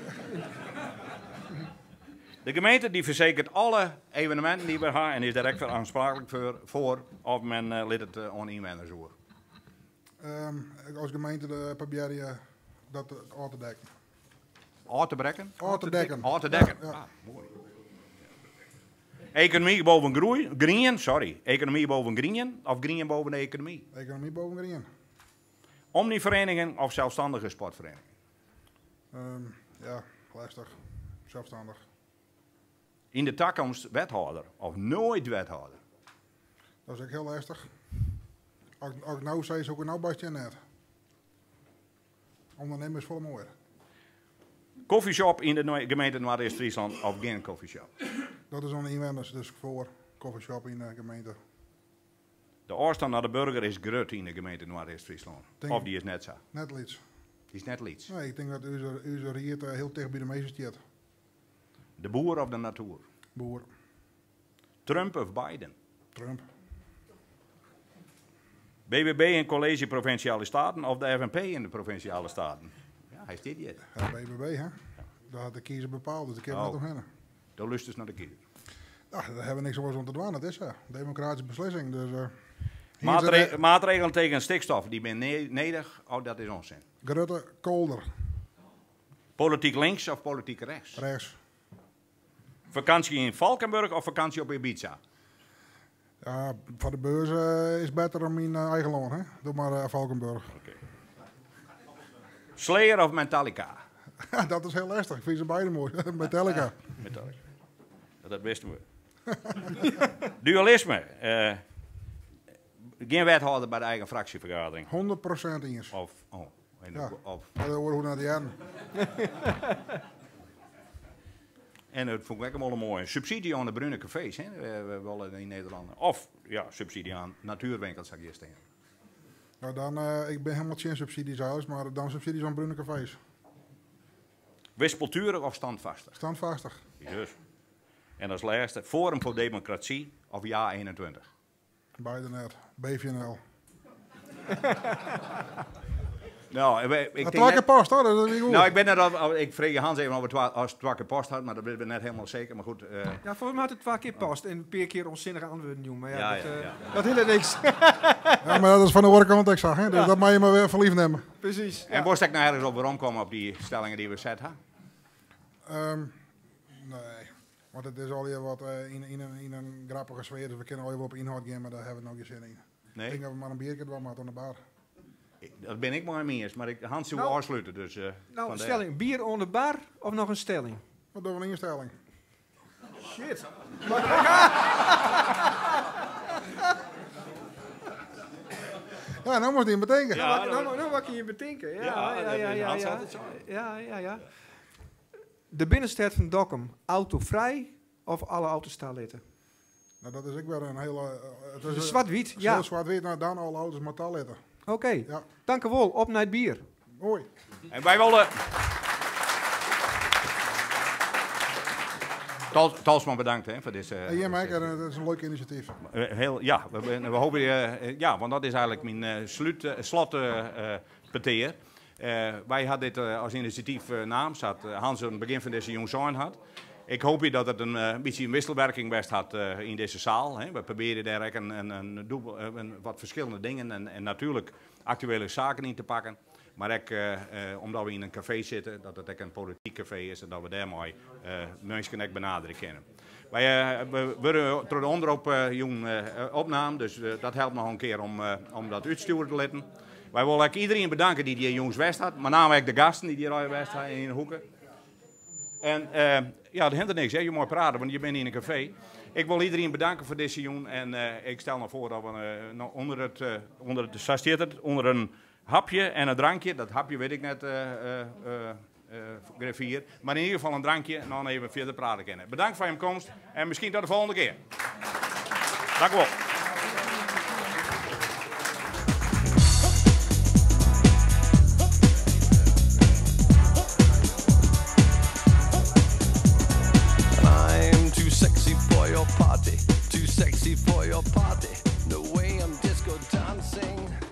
De gemeente die verzekert alle evenementen die we hebben en is direct voor aansprakelijk voor, voor of men uh, lid het uh, on inwoners hoor. Um, als gemeente de, probeer je dat aan te dekken. Aan te brekken? Aan te dekken. Aan te dekken. Ja, ja. Ah, mooi. Economie boven groei, green, sorry. Economie boven green of green boven de economie? Economie boven green. Omnivereniging of zelfstandige sportvereniging? Um, ja, lastig. Zelfstandig. In de toekomst wethouder of nooit wethouder? Dat is ook heel lastig. Als, als ik nou zei, zou ik nou best net. Ondernemen is vol mooi. Koffieshop in de no- gemeente Noord-Eerst-Friesland of geen koffieshop? Dat is een inwoners, dus voor koffieshop in de gemeente. De afstand naar de burger is groot in de gemeente Noord-Eerst-Friesland. Denk- Of die is net zo? Net iets. Die is net iets. Nee, ik denk dat u zo hier uh, heel dicht bij de meeste staat. De boer of de natuur? Boer. Trump of Biden? Trump. B B B in college provinciale staten of de F N P in de provinciale staten? Ja, hij is dit hier. Ja, B B B, hè? Daar had de kiezer bepaald, dus ik heb Oh. net omheen. Dan lust dus naar de kiezer. Nou, daar hebben we niks over om te doen, dat is ja. Democratische beslissing, dus... Uh, Maatre de... Maatregelen tegen stikstof, die ben ne nedig. Oh, dat is onzin. Grutte, Kolder. Politiek links of politiek rechts? Rechts. Vakantie in Valkenburg of vakantie op Ibiza? Ja, voor de beurs uh, is het beter om in uh, eigen land, hè? Doe maar uh, Valkenburg. Okay. Slayer of Metallica? Ja, dat is heel lastig. Ik vind ze beide mooi. Metallica. Metallica. Dat wisten we. Dualisme. Uh, geen wethouder bij de eigen fractievergadering. honderd procent eens. Of, oh, en Ja. of. Dat horen we naar de jaren. En het vond ik ook wel mooi. Subsidie aan de bruine cafés, hè? We, we willen in Nederland. Of, ja, subsidie aan natuurwinkels, zeg je eerst tegen. Nou, dan, uh, ik ben helemaal geen subsidies huis, maar dan subsidies aan bruine cafés. Wispelturig of standvastig? Standvastig. Dus. En als laatste, Forum voor Democratie of Ja eenentwintig? Beide net. B V N L. Nou, ik, ik Het denk wakker net- past, hoor. Dat is niet goed. Nou, ik ben net al, ik vreeg Hans even of het wa- als het wakker post had, maar dat ben ik net helemaal zeker. Maar goed, eh, Ja, volgens mij had het twee keer past en een paar keer onzinnige antwoorden, jongen. Maar ja, Ja, dat, ja, eh, ja. dat hele niks. Ja, maar dat is van de overkant, ik zag. Hè? Dus dat mag je maar weer verliefd nemen. Precies. en moest ik nou ergens op waarom komen op die stellingen die we zetten? Um, nee, want het is al je wat uh, in, in, een, in een grappige sfeer. Dus we kunnen al even op inhoud gaan, maar daar hebben we nog geen zin in. Ik Nee, denk dat we maar een biertje doen, maar aan de bar. ik- dat ben ik maar mee eens. Maar ik, Hans wil Nou, afsluiten, dus eh Nou, vandaar. stelling. Bier onder de bar of nog een stelling? Wat doen we een instelling? Shit. Ja, nou moet je het bedenken. Ja, nou, dat- nou, nou wat kun je bedenken. Ja, Ja, ja, dat ja, is ja, Hans ja. altijd zo. Ja, ja, ja. De binnenstad van Dokkum, autovrij of alle auto's staan litten? Nou, dat is ook weer een hele... Uh, het is Dus een- zwart-wit, Zo ja. zwart-wit, nou dan alle auto's met talletten. Oké, Ja, dank u wel. Op naar het bier. mooi. En wij willen... Tal, Talsman bedankt hè, voor deze... En jij maakt er, dat is een leuk initiatief. Eh, heel, ja, we, we we hopen, eh, eh, ja, want dat is eigenlijk mijn eh sluit, eh, slot eh, eh, peteer. Eh, wij hadden dit eh, als initiatief eh, naam, zat eh, Hans aan het begin van deze jong zijn had. ik hoop hier dat het een, uh, een beetje een wisselwerking best had uh, in deze zaal. Hè. We proberen daar een, een, een, dubbel, een, wat verschillende dingen en, en natuurlijk actuele zaken in te pakken. Maar ook, uh, uh, omdat we in een café zitten, dat het ook een politiek café is en dat we daarmee uh, mensen ook benaderen kunnen. Wij uh, we worden door de onderop uh, jong uh, opname, dus uh, dat helpt nog een keer om, uh, om dat uitsturen te laten. Wij willen ook iedereen bedanken die die jongens west had, met name ook de gasten die die rij west hadden in de hoeken. En uh, ja, dat hindert niks, hè? Je moet praten, want je bent in een café. Ik wil iedereen bedanken voor deze jongen en uh, ik stel nog voor dat we uh, onder het, uh, onder het, zo staat het, onder een hapje en een drankje, dat hapje weet ik net, uh, uh, uh, griffier, maar in ieder geval een drankje en dan even verder praten kunnen. Bedankt voor je komst en misschien tot de volgende keer. Dank u wel. Sexy for your party, too sexy for your party. The way I'm disco dancing.